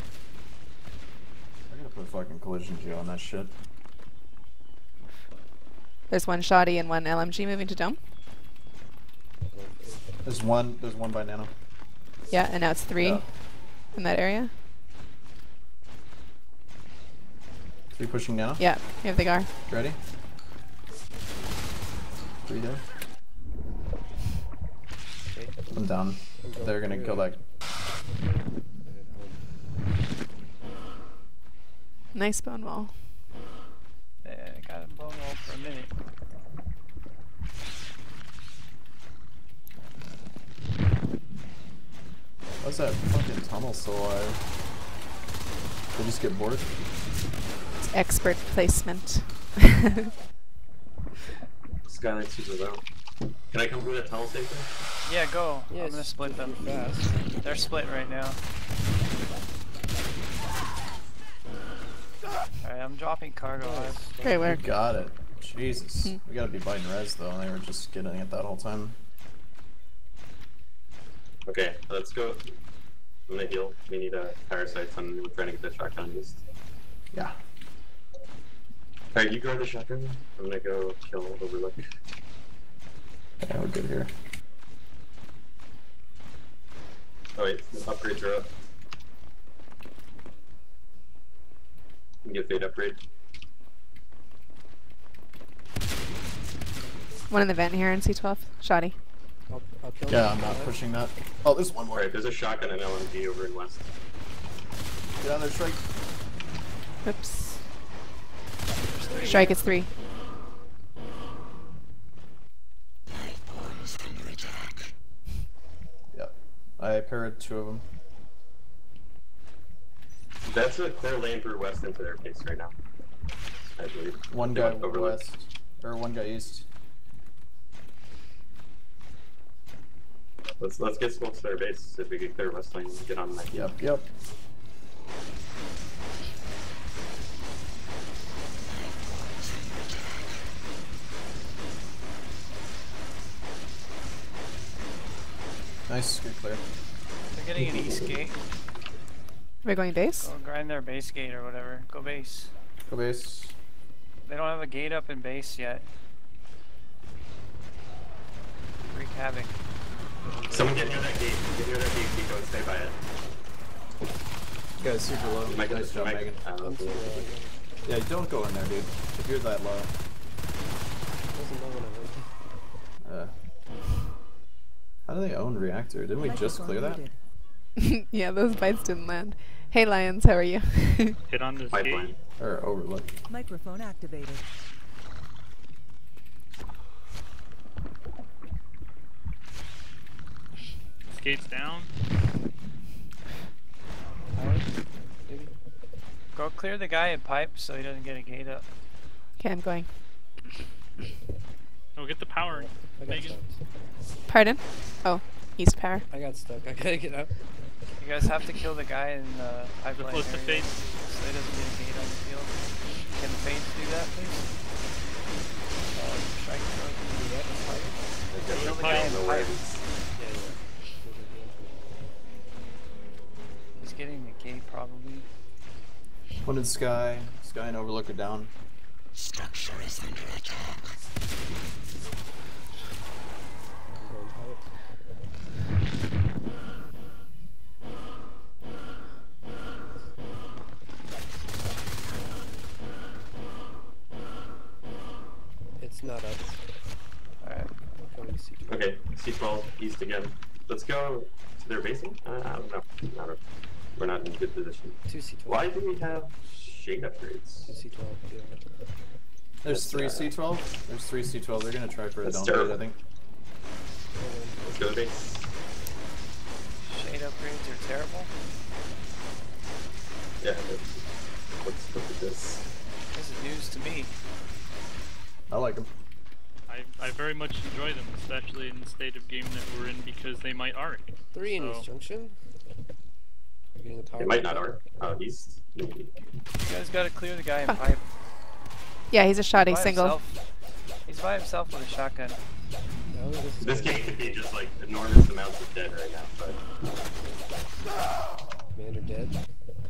I gotta put fucking collision geo on that shit. There's one shoddy and one LMG moving to dome. There's one by nano. Yeah, and now it's three Yeah. in that area. 3 pushing nano. Yeah, you have the guard. Ready? 3 there. Okay. I'm down. They're gonna kill that. Nice bone wall. Yeah, I got a bone wall for a minute. Why's that fucking tunnel so alive? They just get bored? It's expert placement. Skylight super low. Can I come through that tunnel safely? Yeah, go. Yes, I'm gonna split them. fast. They're split right now. Alright, I'm dropping cargo. Great work. Got it. Jesus. We gotta be biting res though, and they were just getting it that whole time. Okay, let's go. I'm gonna heal. We need parasites on. We're trying to get the shotgun used. Yeah. Alright, you guard the shotgun. I'm gonna go kill Overlook. Yeah, we're good here. Oh wait, the upgrades are up. You can get fade upgrade. One in the vent here in C12. Shoddy. I'll kill Yeah, him. I'm not pushing that. Oh, there's one more. Alright, there's a shotgun and LMG over in west. Get on there, strike. Oops. Strike is 3. Yep. I parried 2 of them. That's a clear lane through west into their base right now. I believe. One They guy went Overlook. west. Or one guy east. Let's get smokes to their base if we get clear west lane and get on that. Yep, yep. Nice, good clear. They're getting an east gate. We're going base? Go grind their base gate or whatever. Go base. Go base. They don't have a gate up in base yet. Wreak havoc. Someone get near that gate. Get near that gate, Tico, and stay by it. You guys super low. You might get Nice this job, mic. Megan. I'm too low. Yeah, don't go in there, dude. If you're that low. I wasn't low when I went. How do they own reactor? Didn't we just clear that? Yeah, those bites didn't land. Hey Lions, how are you? Hit on this Pipeline. gate. Or overlook. Microphone activated. Skates down. Maybe. Go clear the guy at pipe so he doesn't get a gate up. Okay, I'm going. Oh, get the power. I got Megan. stuck. Pardon? Oh, East Power. I got stuck. I gotta get out. You guys have to kill the guy in the pipeline Flip the area face. so he doesn't get a gate on the field. Can the face do that, please? Strike throw, can you do that in pipe? Kill the guy in No pipe. worries. Yeah, yeah. He's getting a gate probably. One in Sky. Sky and Overlook are down. Structure is under attack. I'm going pipe. It's not up. Alright. I'm coming to C2. Okay, C12 east again. Let's go to their basing? I don't know. We're not in a good position. 2 C12. Why do we have shade upgrades? 2 C12. Yeah. There's 3 C12. There's 3 C12. They're gonna try for a That's dome terrible. raid, I think. Let's go to base. Shade upgrades are terrible. Yeah, let's look at this. This is news to me. I like them. I very much enjoy them, especially in the state of game that we're in because they might arc. 3 in So- East Junction. We're getting the power. It might not back up. arc. Oh, east. Maybe. You guys gotta clear the guy in Fuck. pipe. Yeah, he's a shoddy By single. himself. He's by himself with a shotgun. No, this is This good. game could be just like enormous amounts of dead right now, but Commander dead.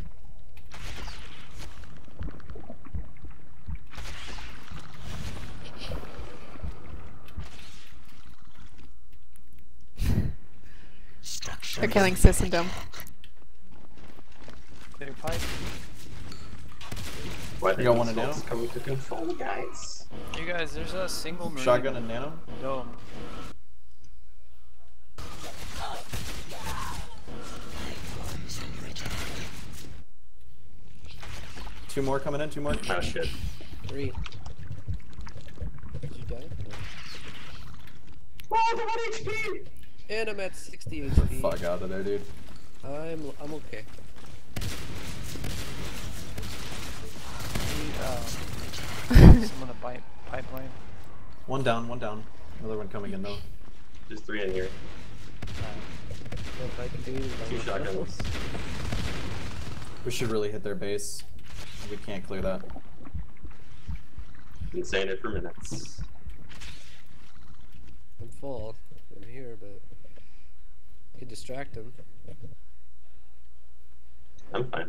They're killing Sis and Dome. Clear pipe. why You they got one in assaults now? coming to control, guys? You guys, there's a single marine Shotgun and nano. dome. Two more coming in. 2 more. Oh shit. 3. Did you die? Oh, the 1 HP! And I'm at 60 The HP. fuck out of there, dude. I'm okay. Some of the pipeline. One down. Another one coming in though. There's 3 in here. If I can do it, 2 I'm shotguns. We should really hit their base. We can't clear that. Been saying it for minutes. I'm full. I'm here, but I could distract him. I'm fine.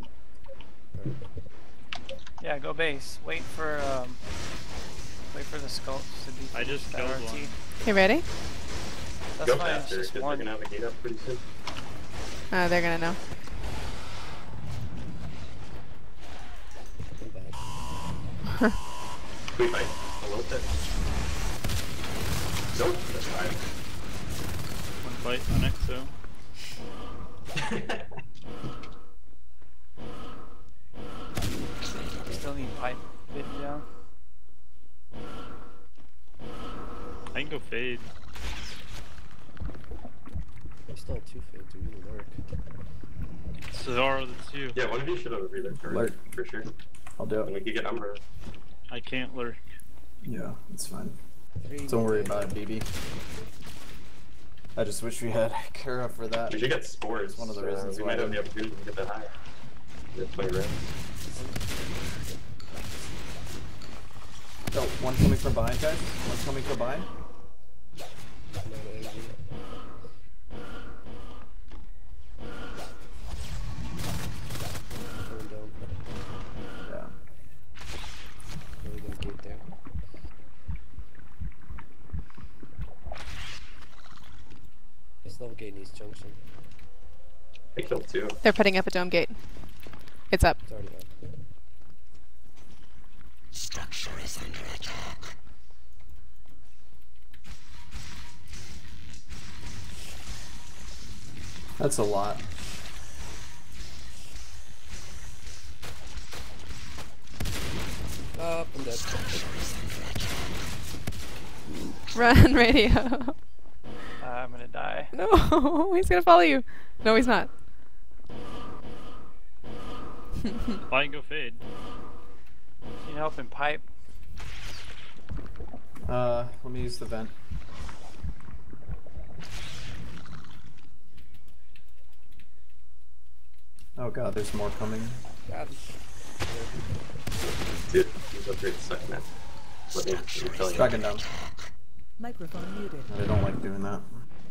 Yeah, go base. Wait for the sculpts to be I just that killed RT. one. You ready? That's Go fine, it's faster, just because they're one. gonna have a gate up pretty soon. They're gonna know. I'm back. Can we fight? Hello, that. Nope, that's fine. One fight on Exo. Still need pipe bit down. I can go fade. I still have 2 fades. We need to lurk. Cesaro, that's you. Yeah, one of you should have reloaded Alert. for sure. I'll do And we it. could get Umbra. I can't lurk. Yeah, it's fine. 3 Don't worry behind. about it, BB. I just wish we had Kara for that. We should get spores. It's one of the reasons we why might I have the didn't. opportunity to get that high. Get 20 rounds. Oh, one coming from behind, guys. One coming from behind. Not energy. Going down. Yeah. Really got a gate there. I still have a gate in East Junction. I killed 2. They're putting up a dome gate. It's up. It's already up. Structure is under attack. That's a lot. Oh, I'm dead. Run, radio. I'm gonna die. No, he's gonna follow you. No, he's not. Why you go fade? Need help in pipe? Let me use the vent. Oh god, there's more coming. God. Dude, these upgrades suck, man. Let me tell you. Shotgun down. Microphone muted. I don't like doing that.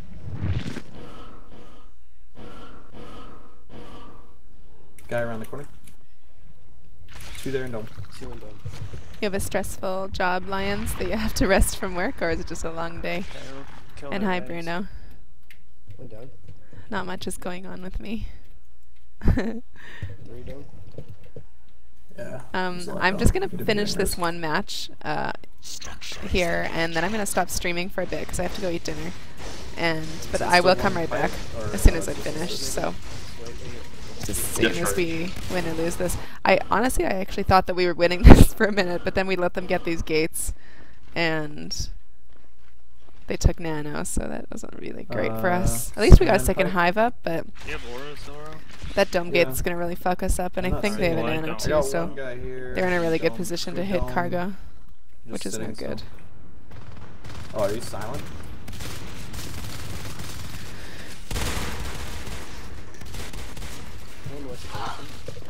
Guy around the corner. 2 there and dome. 2 and dome. You have a stressful job, Lions, that you have to rest from work, or is it just a long day? Okay, we'll kill And their hi, guys. Bruno. One down. Not much is going on with me. 3 down. Yeah. I'm just gonna finish this one match here, and then I'm gonna stop streaming for a bit because I have to go eat dinner. But I will come right back as soon as I finish. So just seeing as we win or lose this, I actually thought that we were winning this for a minute, but then we let them get these gates, and they took nano, so that wasn't really great for us. At least we got a second hive up, but You have auras, Zoro? that dome gate's gonna really fuck us up, and I think they have a seeing nano one. too, so they're in a really good Dome, position to 3 hit dome. cargo, Just which is no sitting good. still. Oh, are you silent? One was a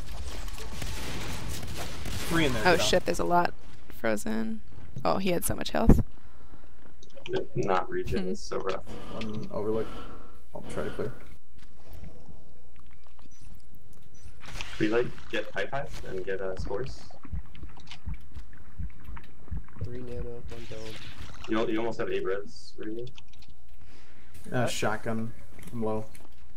3 in there. Oh get out. shit, there's a lot frozen. Oh, he had so much health. Not region is so rough. One overlook. I'll try to clear. We like get pipe and get scores. 3 nano, 1 dome. You almost have 8 res, really. Shotgun. I'm low.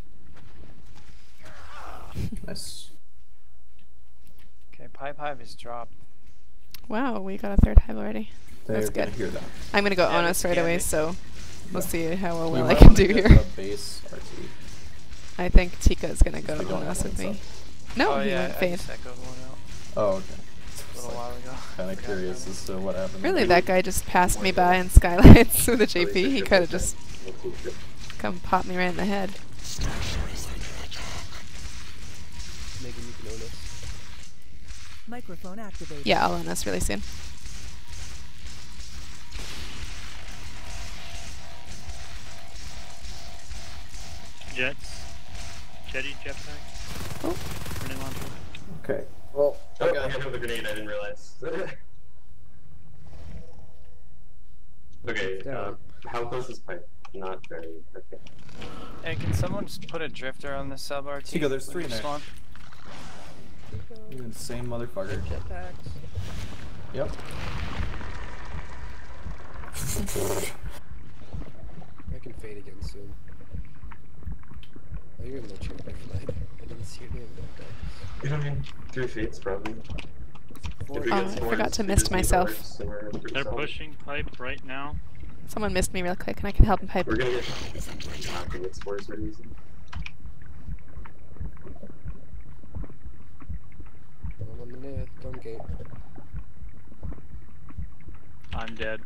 Nice. Okay, pipe hive is dropped. Wow, we got a 3rd hive already. They're That's gonna good. hear that. I'm gonna go Yeah, Onus right yeah, away, they- so we'll see how well We I might can wanna do get here. a base RT. I think Tika's gonna go They don't Onus with points me. No, oh he yeah, went I fade. just echoed one out Oh, okay. a little while ago. Kind of curious as to what happened. Really, that guy just passed me by in skylights with a At least JP. He it's could have good. just Let's see, good. come pop me right in the head. Structure is under attack. Megan, you can own us. Microphone activated. Yeah, I'll Onus really soon. Jets. Jetty jetpack. Oh. Grenade launcher. Okay. Well, Oh, I hit with a grenade, I didn't realize. Okay, how close is pipe? Not very. Okay. Hey, can someone just put a drifter on the sub RT? Tico, there's when 3 in you there. spawn? You insane motherfucker. Jetpacks. Yep. I can fade again soon. Oh, you're gonna check that line. I didn't see your name that day. You know what I mean? 3 fates, probably. If we Oh, get I scores, forgot to we mist just need myself. ours, so we're pretty They're solid. pushing pipe right now. Someone missed me real quick, and I can help him pipe. We're gonna get not to get scores very easy. I'm on the dome gate. I'm dead.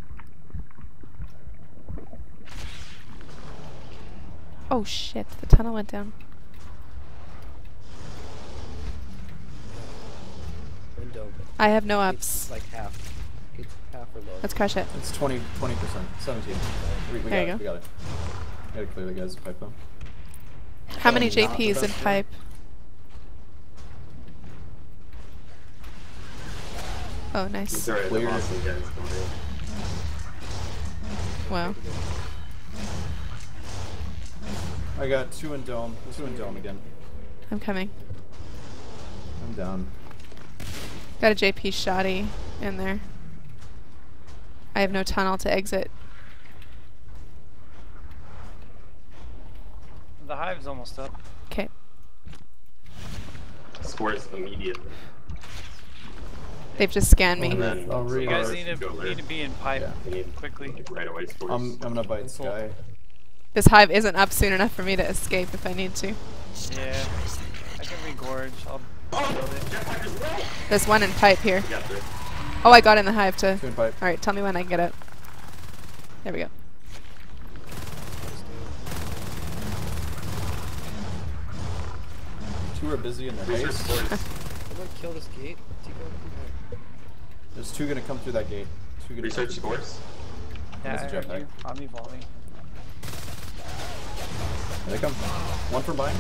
Oh shit, the tunnel went down. One dome. I have no It's ups. like half. It's half or low. Let's crush it. It's 20%. 17. We There got you it. go. We got it. Gotta clear the guys' pipe though. How many Not the JPs in best pipe? Oh, nice. It's alright, Clear. I'm awesome, guys. Don't worry. Wow. I got 2 in dome. 2 in dome again. I'm coming. I'm down. Got a JP shoddy in there. I have no tunnel to exit. The the hive's almost up. Okay. Scores immediately. They've just scanned me. And then I'll You read guys ours. need to be in pipe Yeah. You need quickly. like, right away scores. I'm gonna bite Sky. This hive isn't up soon enough for me to escape if I need to. Yeah. I can regorge. I'll build it. There's one in pipe here. You got this. Oh, I got in the hive too. Two in pipe. Alright, tell me when I can get out. There we go. Two are busy in their Research haste. scores. I'm gonna kill this gate. Tico. There's two gonna come through that gate. Two gonna Research come through. scores. Yeah, There's I a heard jetpack. you. I'm evolving. There they come. One from behind.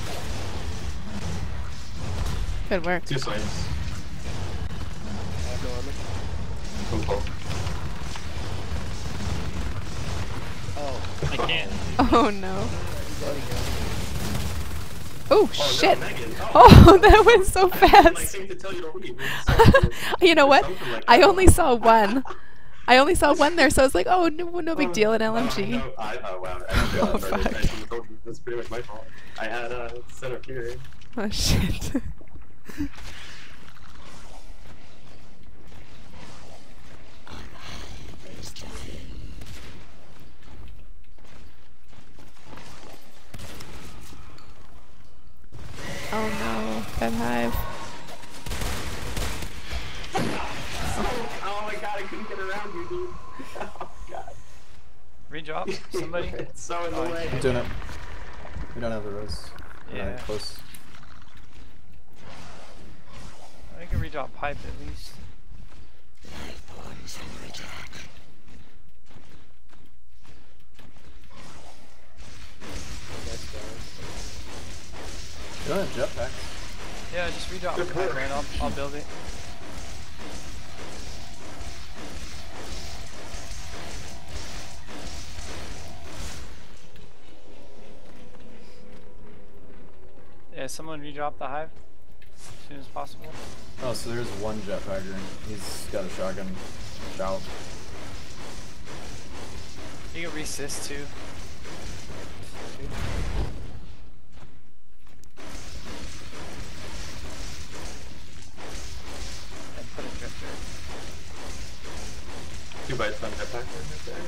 Good work. 2 swings. I have no armor. From both. Oh. I can't. Oh no. Oh Oh, shit. no, Megan. Oh, that was so I didn't, like, fast. think to tell you to leave. It was You know what? something like I that. only saw one. I only saw one there, so I was like, oh, no big deal in LMG. No, wow. I Oh, should've fuck. told you. That's pretty much my fault. I had center here. Oh shit. Oh no, that hive. Oh my god, I couldn't get around you, dude. Oh god. Redrop, somebody. It's so in the way. I'm doing it. We don't have the res. Yeah. Close. I can redrop pipe at least. That's down. You don't have jetpack. Yeah, just redrop Good pipe work. and I'll build it. Yeah, someone redrop the hive as soon as possible. Oh, so there's one jetpacker. He's got a shotgun. Shout. You can resist too. And put a drifter. 2 bites on jetpack right there.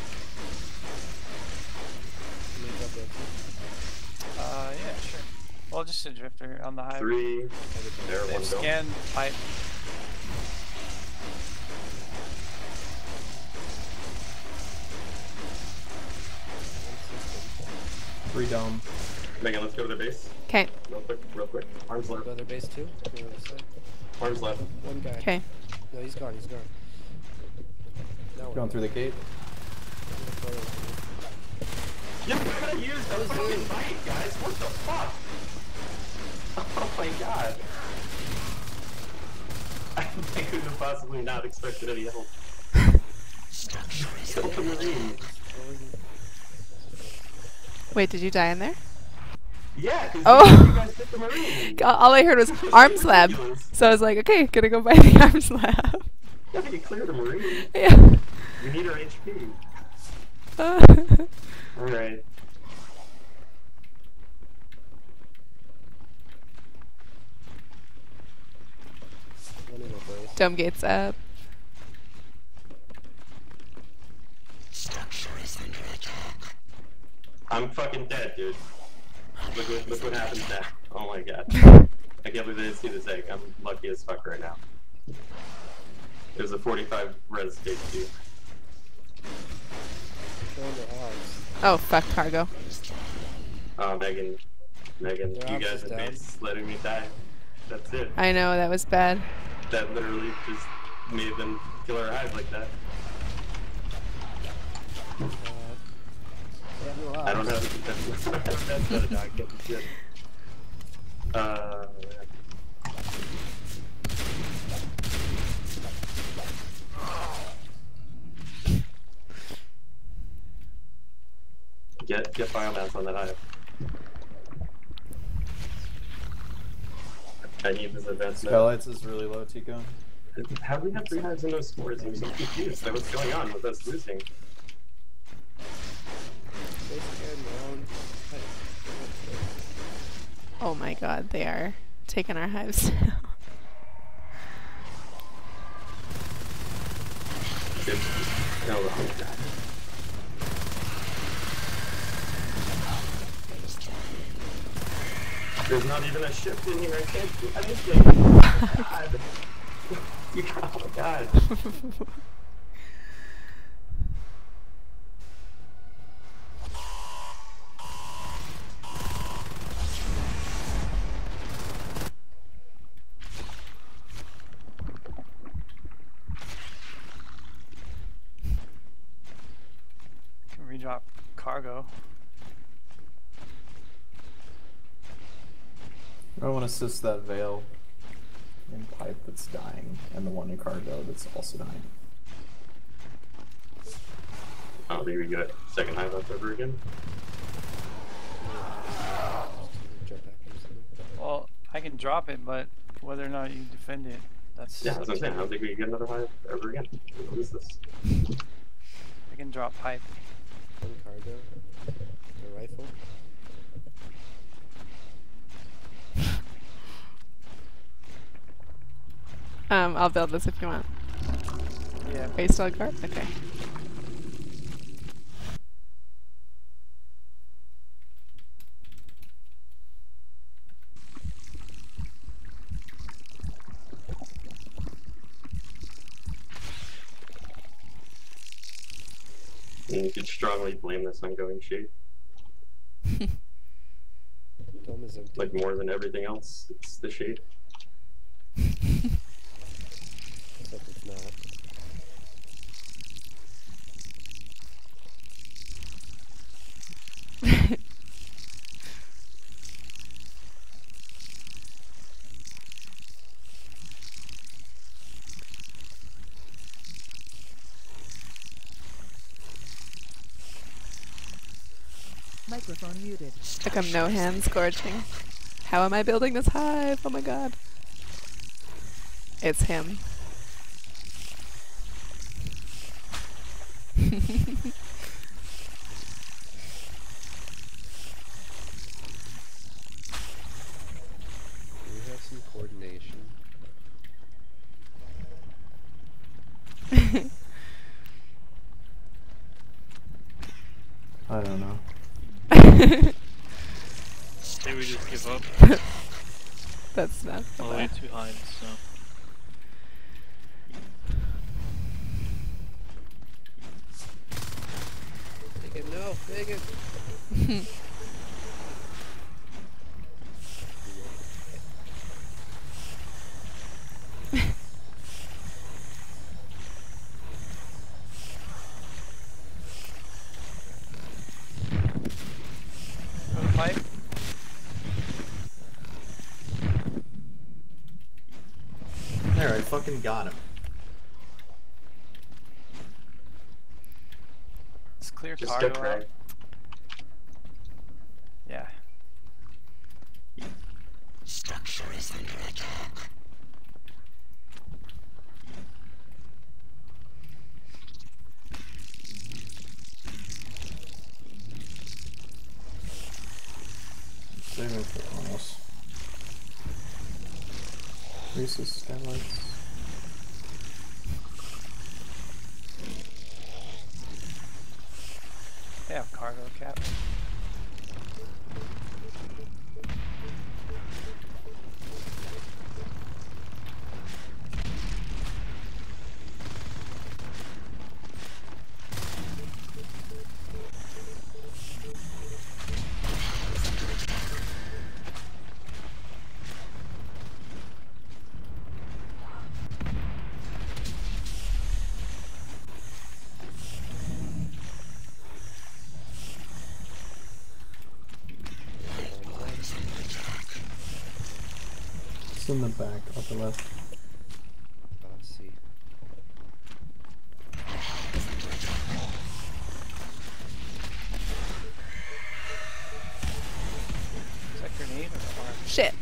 Make up that. Yeah, sure. Well, just a drifter on the hive. 3. There, They've 1 go. scanned pipe. Three dome. Megan, let's go to the base. Okay. Real quick. Arms left. Go their base too. On the other side. Arms left. One guy. Okay. No, he's gone. He's gone. No, Going through the gate. Yeah, we could have used that fucking bite, guys. What the fuck? Oh my god. I couldn't have possibly not expected any help. Kill the Marine. Wait, did you die in there? Yeah, because Oh. you guys hit the Marine. All I heard was arms lab. Ridiculous. So I was like, okay, gonna go by the arms lab. Yeah, you cleared the Marine. Yeah. We need our HP. Alright. Dome gates up. I'm fucking dead, dude. Look what happens now. Oh my god. I can't believe I didn't see this egg. I'm lucky as fuck right now. It was a 45 res HP. Oh, fuck, cargo. Oh, Megan, Their you ops guys is at down. base letting me die. That's it. I know, that was bad. That literally just made them kill our hive like that. I don't have that's not a dog getting shit. Get biomass on that hive. I need this advancement. Skylights is really low, Tico. How do we have 3 hives and no scores? I'm so confused. What's going on with us losing? They scared me on. Oh my god, they are taking our hives down. There's not even a shift in here. I can't do anything. God. Oh my god. Can redrop cargo. I want to assist that veil in pipe that's dying, and the one in cargo that's also dying. I don't think we get second hive left over again. Well, I can drop it, but whether or not you defend it, that's... Yeah, that's what I'm saying. I don't think we can get another hive ever again. What is this? I can drop pipe. One cargo. A rifle. I'll build this if you want. Yeah. Are you still a guard? Okay. And you could strongly blame this on going shade. Dome is empty. Like more than everything else, it's the shade. Except it's not. Microphone muted. Like I'm no hand scorching. How am I building this hive? Oh my god. It's him. We have some coordination. I don't know. Say we just give up. That's not Oh, way too high, so. Take it, no, take it. Pipe. There, I fucking got him. It's clear Just cargo get out. Craig. Yeah. Structure is under attack. Saving for almost. Reese's skylights. They have cargo cap. It's in the back, upper left. Let's see. Is that grenade or arm? Shit.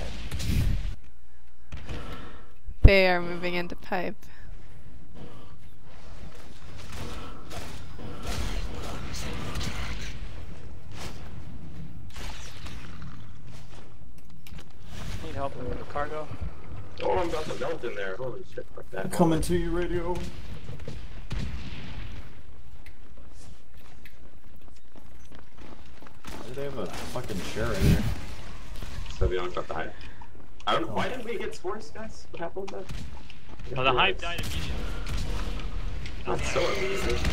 They are moving into pipe. help with the cargo? Oh, I'm about to melt in there. Holy shit, fuck that. Coming to you, radio. Why do they have a fucking chair right here? So we don't drop the hive. I don't know. Why didn't we get spores, guys? What happened with that? Oh, the hive died immediately. That's so amazing. It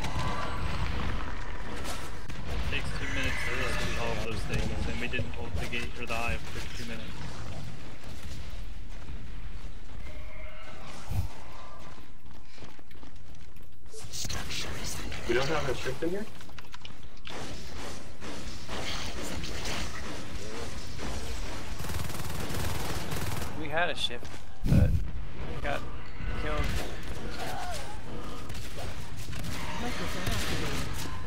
takes 2 minutes to do all of those things, and we didn't hold the gate or the hive for 2 minutes. We don't have a shift in here? We had a ship, but got killed. Microphone activated.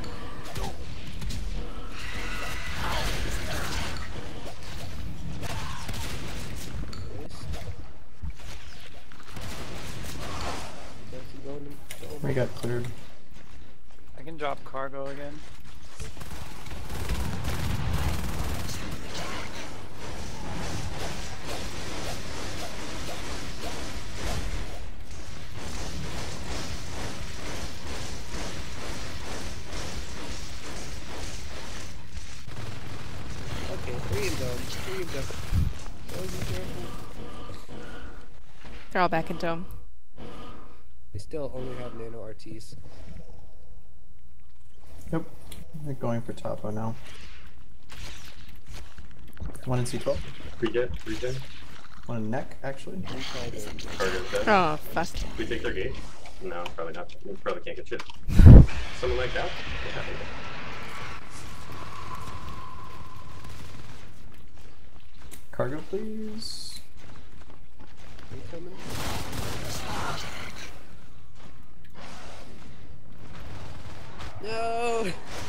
We got cleared. I can drop cargo again. Okay, 3 and dome. 3 and dome. Those are careful. They're all back in dome. They still only have nano RTs. Yep. They're going for Topo now. One in C12. Regen. One in neck, actually. Cargo's dead. Oh, fuck. We take their gate? No, probably not. We probably can't get shit. Something like that? Yeah. Cargo, please. Incoming. No!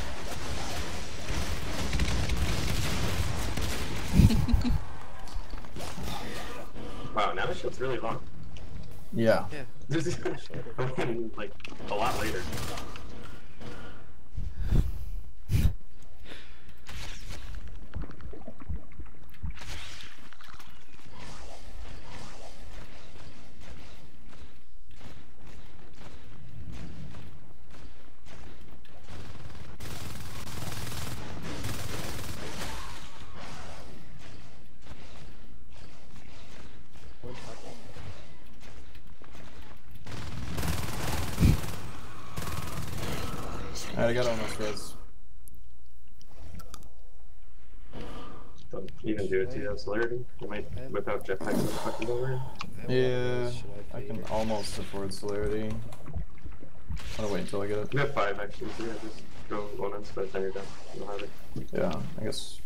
Wow, now this shit's really long. Yeah. Yeah. This is like a lot later. Alright, I got almost res. Don't even do it to have celerity. You might whip out jetpacks and fucking over. Yeah, I can almost afford celerity. I'm gonna wait until I get it. You have 5 actually, so yeah, just go one on by the time you're done. You'll have it. Yeah, I guess.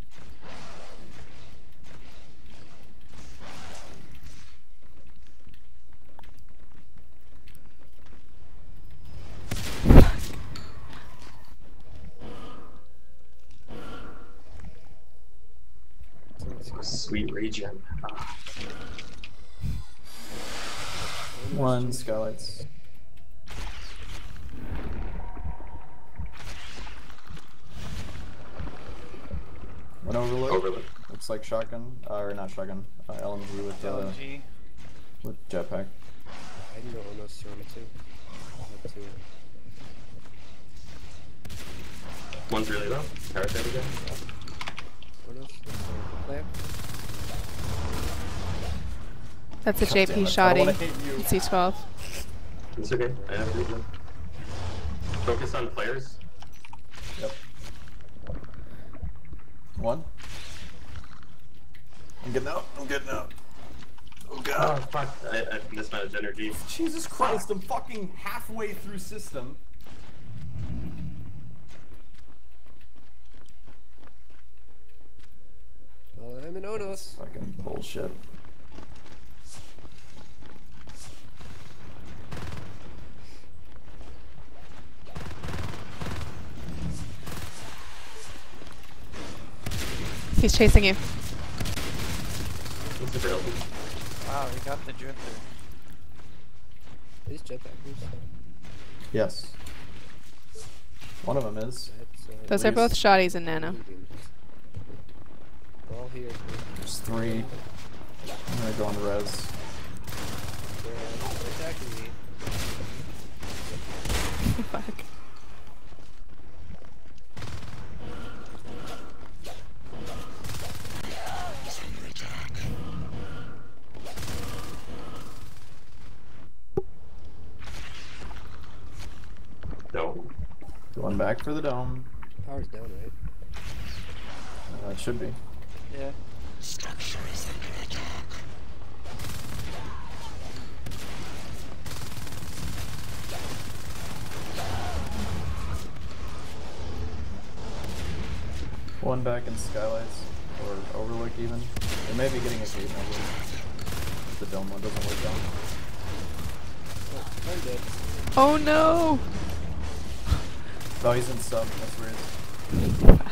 Sweet regen. Ah. One skylights. One overload. Looks like shotgun, or not shotgun. LMG with LMG. With jetpack. I can go almost through too. One's really low. Parasite again. That's a God JP damn it, I shoddy. don't wanna hit you. C12. It's okay. I have reason. Focus on players. Yep. One. I'm getting out. I'm getting out. Oh god. Oh fuck. I mismanaged energy. Jesus Christ, I'm fucking halfway through system. Well, I'm in Onos. Fucking bullshit. He's chasing you. Wow, we got the drifter. These jetpackers. Yes. One of them is. Those are both shotties and nano. Well, all here. There's 3. I'm gonna go on res. They're attacking me. Fuck. Dome. Going back for the dome. Power's down, right? It should be. Yeah. Structure is under attack. One back in skylights, or overlook even. They may be getting a gate number. If the dome one doesn't work out. Oh, I'm dead. Oh no! Oh, he's in sub, that's where he is.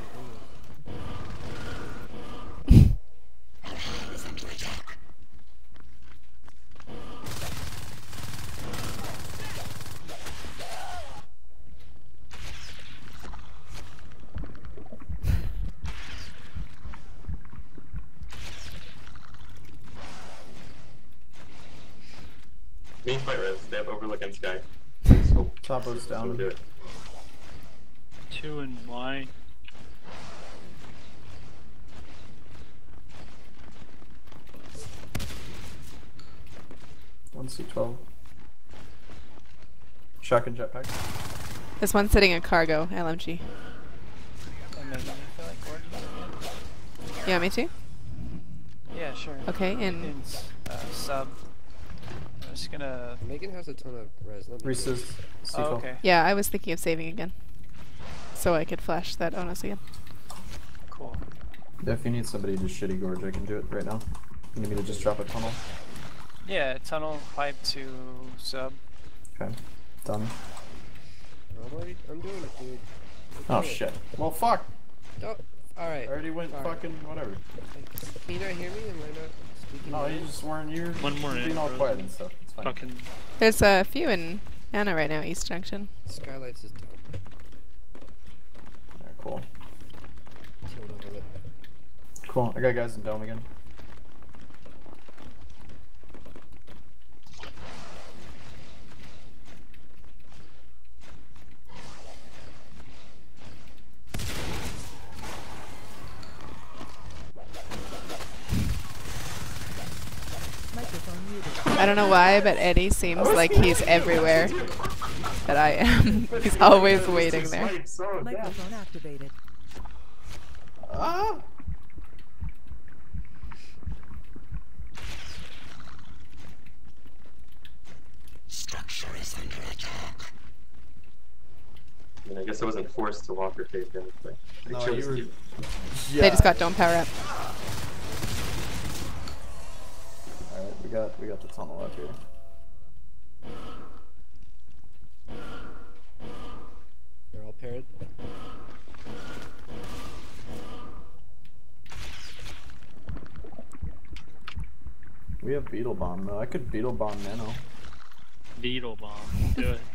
Main fight res. They have overlook and sky. So, Topo's down. so do it. 2 and Y. One C12. Shotgun jetpack. This one's sitting in cargo, LMG. And maybe you feel like Gordon again? You want me to? Yeah, sure. Okay, In sub. I'm just gonna. Megan has a ton of res. Let me do it. Resist. C12. Oh, okay. Yeah, I was thinking of saving again. So I could flash that Onus again. Cool. If you need somebody to shitty gorge, I can do it right now. You need me to just drop a tunnel? Yeah, tunnel pipe to sub. Okay. Done. I'm doing it, dude. Oh Okay. shit. Well fuck! Oh, alright. I already went Sorry. fucking whatever. Can you not hear me? Am I not speaking? No, you just weren't you. One more being in, all bro. quiet and stuff. It's fine. Fucking. There's a few in Anna right now, East Junction. Skylights is down. Alright, cool. Killed over it. Cool. I got guys in dome again. Microphone muted. I don't know why, but Eddie seems like he's everywhere that I am. He's always waiting there. Microphone activated. Ah! Structure is under attack. I mean, I guess I wasn't forced to walk or take anything. I No, chose you were. to. Yeah. They just got dome power up. Alright, we got the tunnel out here. They're all paired. We have beetle bomb though. I could beetle bomb Nano. Beetle bomb. Do it.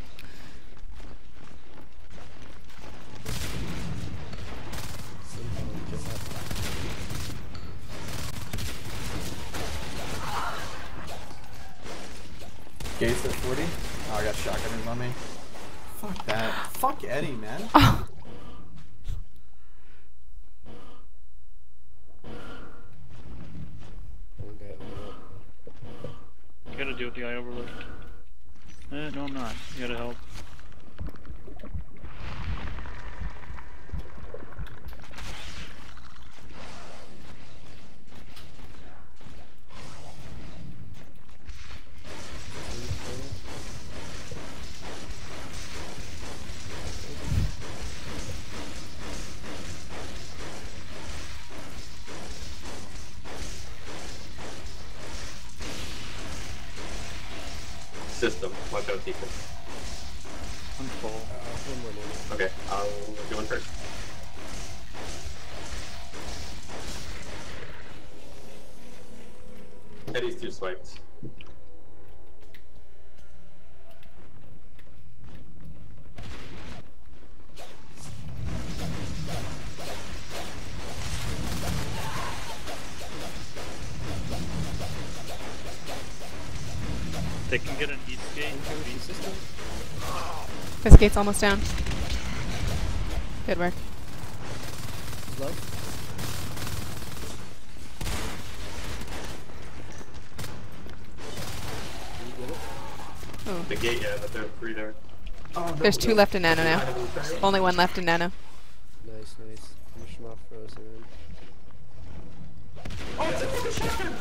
Gates at 40. Oh, I got shotgunners on me. Fuck that. Fuck Eddie, man. Oh. One guy over You gotta deal with the guy overlooked. No, I'm not. You gotta help. System. Watch out, people. I'm full. one more minute. Okay, I'll do one first. Eddie's too swiped. They can get an east gate. This gate's almost down. Good work. Low. Oh. The gate, yeah, but there are 3 there. Oh, no, There's 2 left in nano now. Only 1 left in nano. Nice, nice. Finish him off frozen. Oh, it's a fucking shotgun!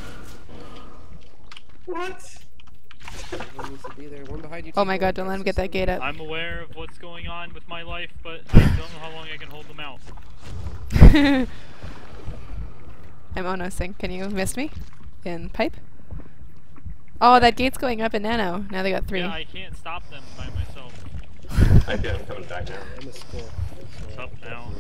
What? Everyone needs to be there. One behind you. Oh my god, don't let him get that gate up. I'm aware of what's going on with my life, but I don't know how long I can hold them out. I'm Onosing. Can you miss me? In pipe? Oh, that gate's going up in nano. Now they got 3. Yeah, I can't stop them by myself. I'm coming back now. I'm a score. It's up now.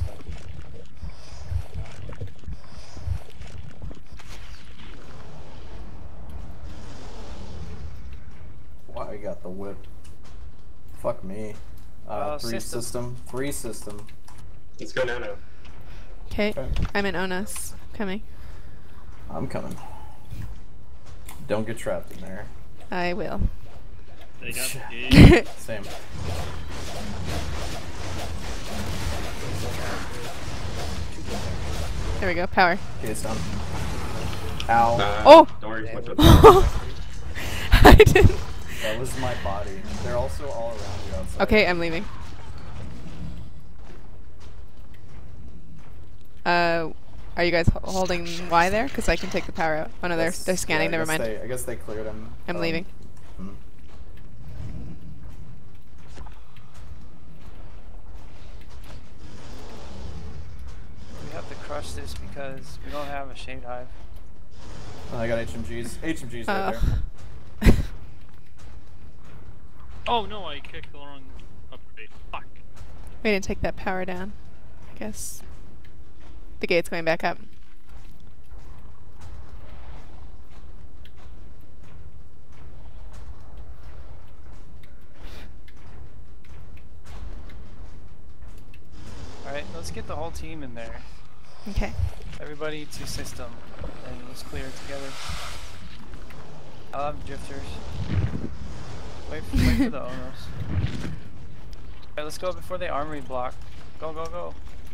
Why I got the whip? Fuck me. 3 system. 3 system. Let's go nano. Okay, I'm in Onos. Coming. I'm coming. Don't get trapped in there. I will. They got the gate. Same. There we go, power. Okay, it's done. Ow. Oh! Don't worry too much about I didn't. That was my body. They're also all around you outside. Okay, I'm leaving. Are you guys holding Y there? Because I can take the power out. Oh no, they're scanning. Yeah, Never mind. I guess they cleared him. I'm leaving. We have to crush this because we don't have a shade hive. Oh, I got HMGs. HMGs right there. Oh no, I kicked the wrong upgrade. Fuck. We didn't take that power down. I guess. The gate's going back up. Alright, let's get the whole team in there. Okay. Everybody to system, and let's clear it together. I'll have drifters. Wait for the Onos. Alright, let's go before they armory block. Go, go, go.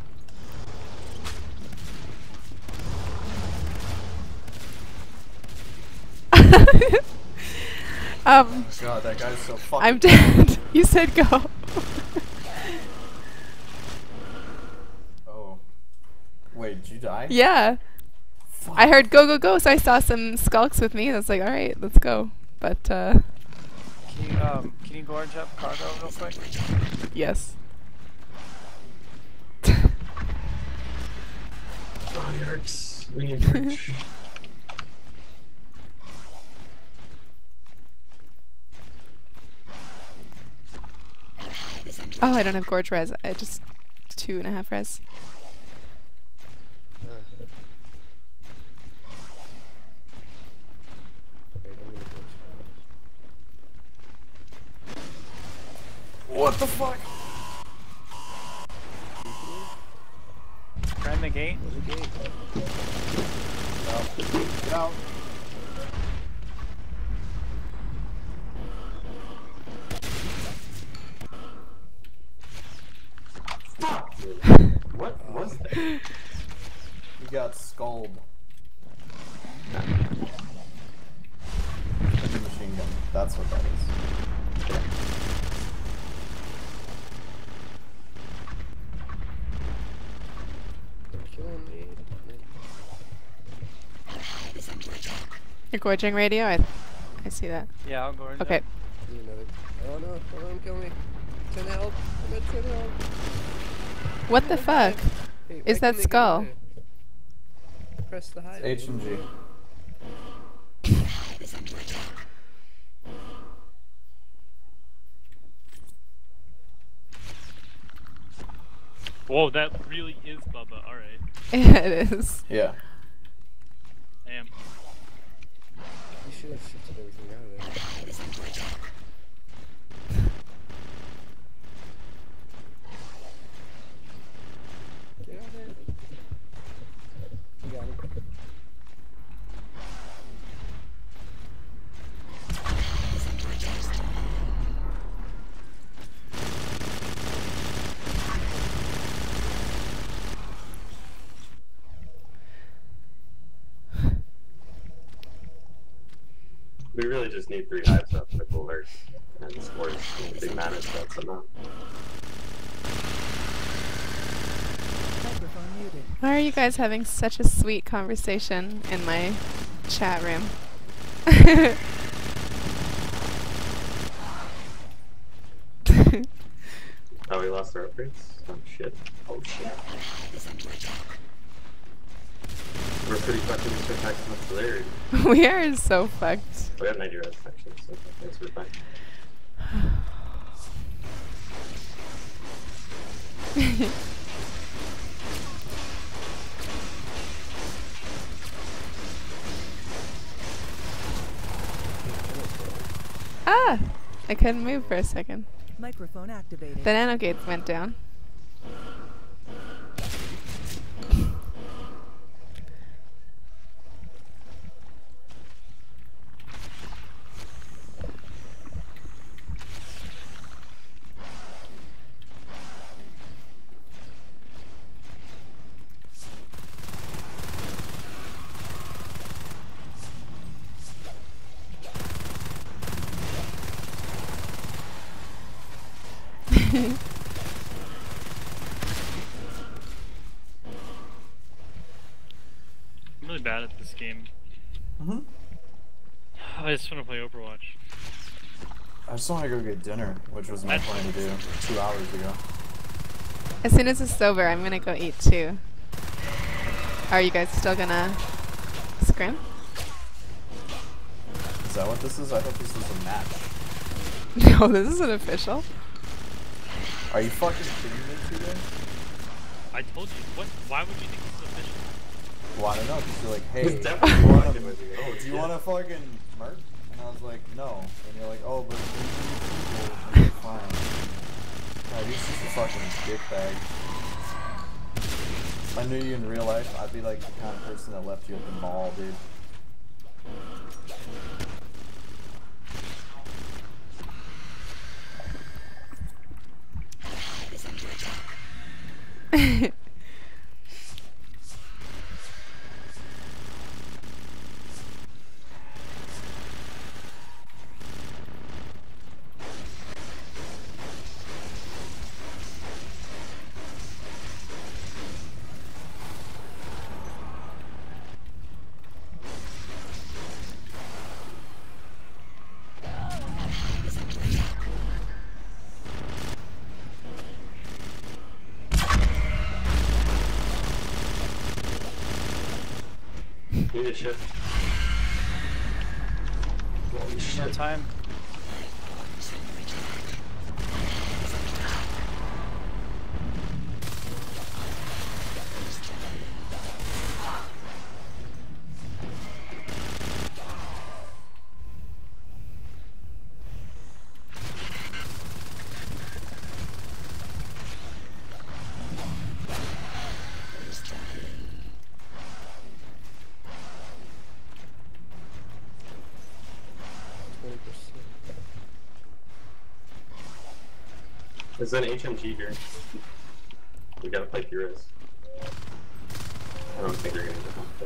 Oh god, that guy's so fucking. I'm dead. You said go. Oh. Wait, did you die? Yeah. Fuck. I heard go, go, go, so I saw some skulks with me. I was like, alright, let's go. But, Can you gorge up cargo real quick? yes. Oh, it hurts. We need to Oh, I don't have gorge res. I just 2.5 res. What the fuck? Grind the gate. Get out. What was that? You got skulled. Like a machine gun. That's what that is. You're gorging radio? I see that. Yeah, I'll gorge. Okay. Up. Oh no, don't let him kill me. 10 help. I'm at 10 help. What the fuck? Hey, Is that skull? Press the hide. H and G. Whoa, that really is Bubba. Alright. Yeah, it is. Yeah. Damn. You should have shifted everything out of there. Get out of there. You got him. We really just need 3 hives up to full alert and scores big manage that somehow. Microphone muted. Why are you guys having such a sweet conversation in my chat room? Oh, we lost our upgrades? Oh shit. Oh shit. We're pretty fucking with maximum celerity. We are so fucked. We have 90 res actually, so thanks for the time. Ah! I couldn't move for a second. Microphone activated. The nano gates went down. I'm really bad at this game. I just want to play Overwatch. I just want to go get dinner, which was my plan to do 2 hours ago. As soon as it's over, I'm gonna go eat too. Are you guys still gonna scrim? Is that what this is? I thought this was a match. No, this isn't official. Are you fucking kidding me, today? I told you. What? Why would you think this is official? Well, I don't know, because you're like, hey, It's definitely fucking with you. Oh, do you shit. want to fucking merc? And I was like, no. And you're like, oh, but it's people. I'm like, fine. God, he's just a fucking dickbag. If I knew you in real life, I'd be like the kind of person that left you at the mall, dude. Need a shift. Holy No shit. time. There's an HMG here. We gotta fight Heroes. I don't think they're gonna get off though.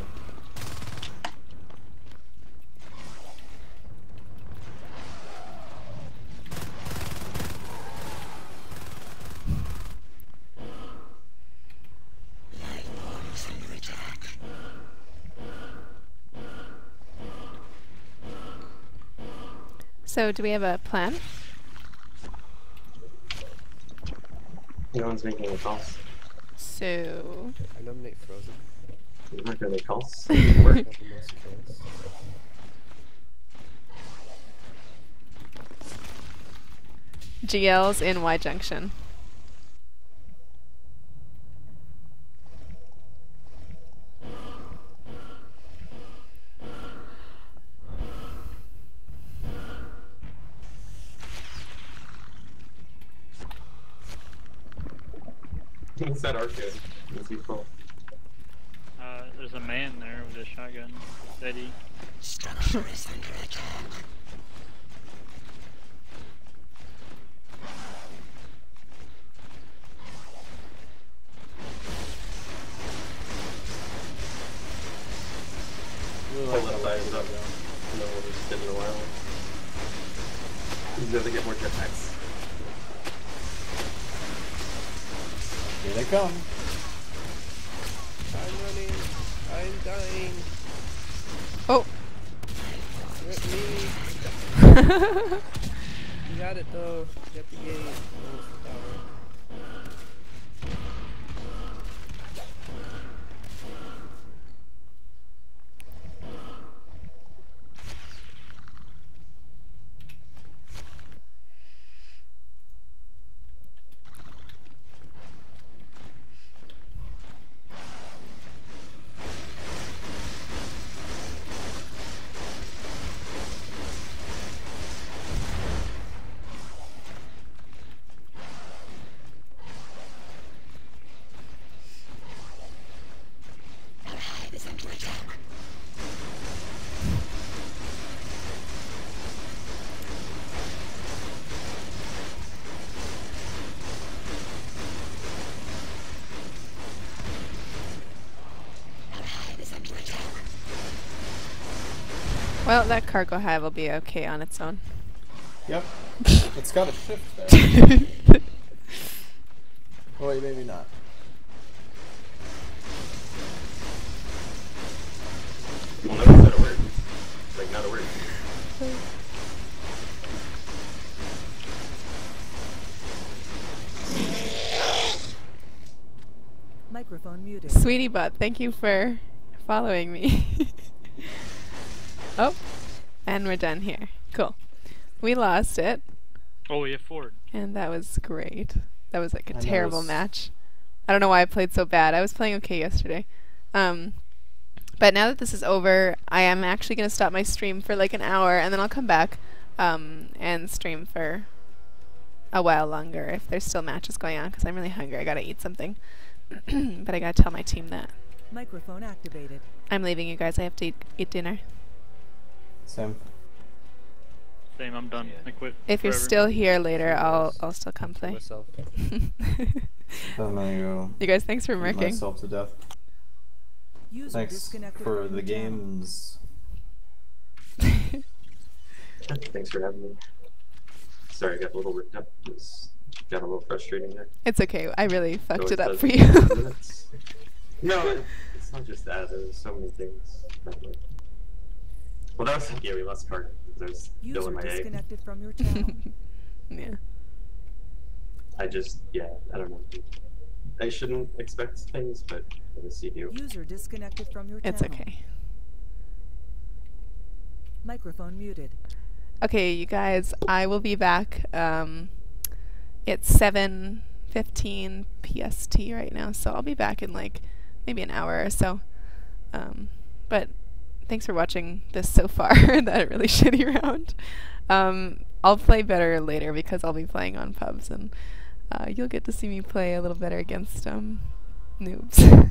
So, do we have a plan? No one's making any calls. So... I nominate Frozen. You're not gonna make calls. Got the most kills. GL's in Y Junction. What's that arcade? What's he called? There's a man there with a shotgun. Steady. Structure is under attack. Really Pull like that that size way up. to go. No one's been in a while. He's gonna get more jetpacks. Here they come. I'm running. I'm dying. Oh. Rip me. You got it though. Get the gate. Almost the tower. Well, that cargo hive will be okay on its own. Yep. It's got a shift there. Oh wait, maybe not. Well, no, it's not a word. Like, not a word. Microphone muted. Sweetie butt, thank you for following me. Oh, and we're done here. Cool. We lost it. Oh, we have forward. And that was great. That was like a I terrible noticed. match. I don't know why I played so bad. I was playing okay yesterday. But now that this is over, I am actually going to stop my stream for like an hour, and then I'll come back and stream for a while longer if there's still matches going on, because I'm really hungry. I got to eat something. But I got to tell my team that. Microphone activated. I'm leaving, you guys. I have to eat dinner. Same. Same, I'm done. I quit. If you're forever. still here later, I'll still come play. Myself. I'm gonna go You guys, thanks for eat murking. myself to death. User Thanks disconnected for from the your channel. games. Thanks for having me. Sorry, I got a little worked up. It got a little frustrating there. It's okay. I really fucked it up does for in you. 15 minutes. No, it's not just that. There's so many things. Well, that was yeah, we lost card. There's still User in my egg. disconnected from your channel. Yeah. I don't know. I shouldn't expect things, but I guess you do. User disconnected from your It's channel. okay. Microphone muted. Okay, you guys, I will be back. It's 7:15 PST right now, so I'll be back in like maybe an hour or so. But thanks for watching this so far. That really shitty round. I'll play better later because I'll be playing on pubs, and you'll get to see me play a little better against noobs.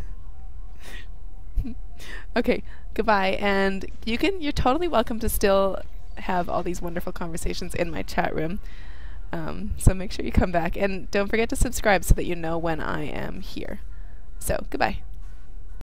Okay, goodbye, and you're totally welcome to still have all these wonderful conversations in my chat room. So make sure you come back, and don't forget to subscribe so that you know when I am here. So, goodbye.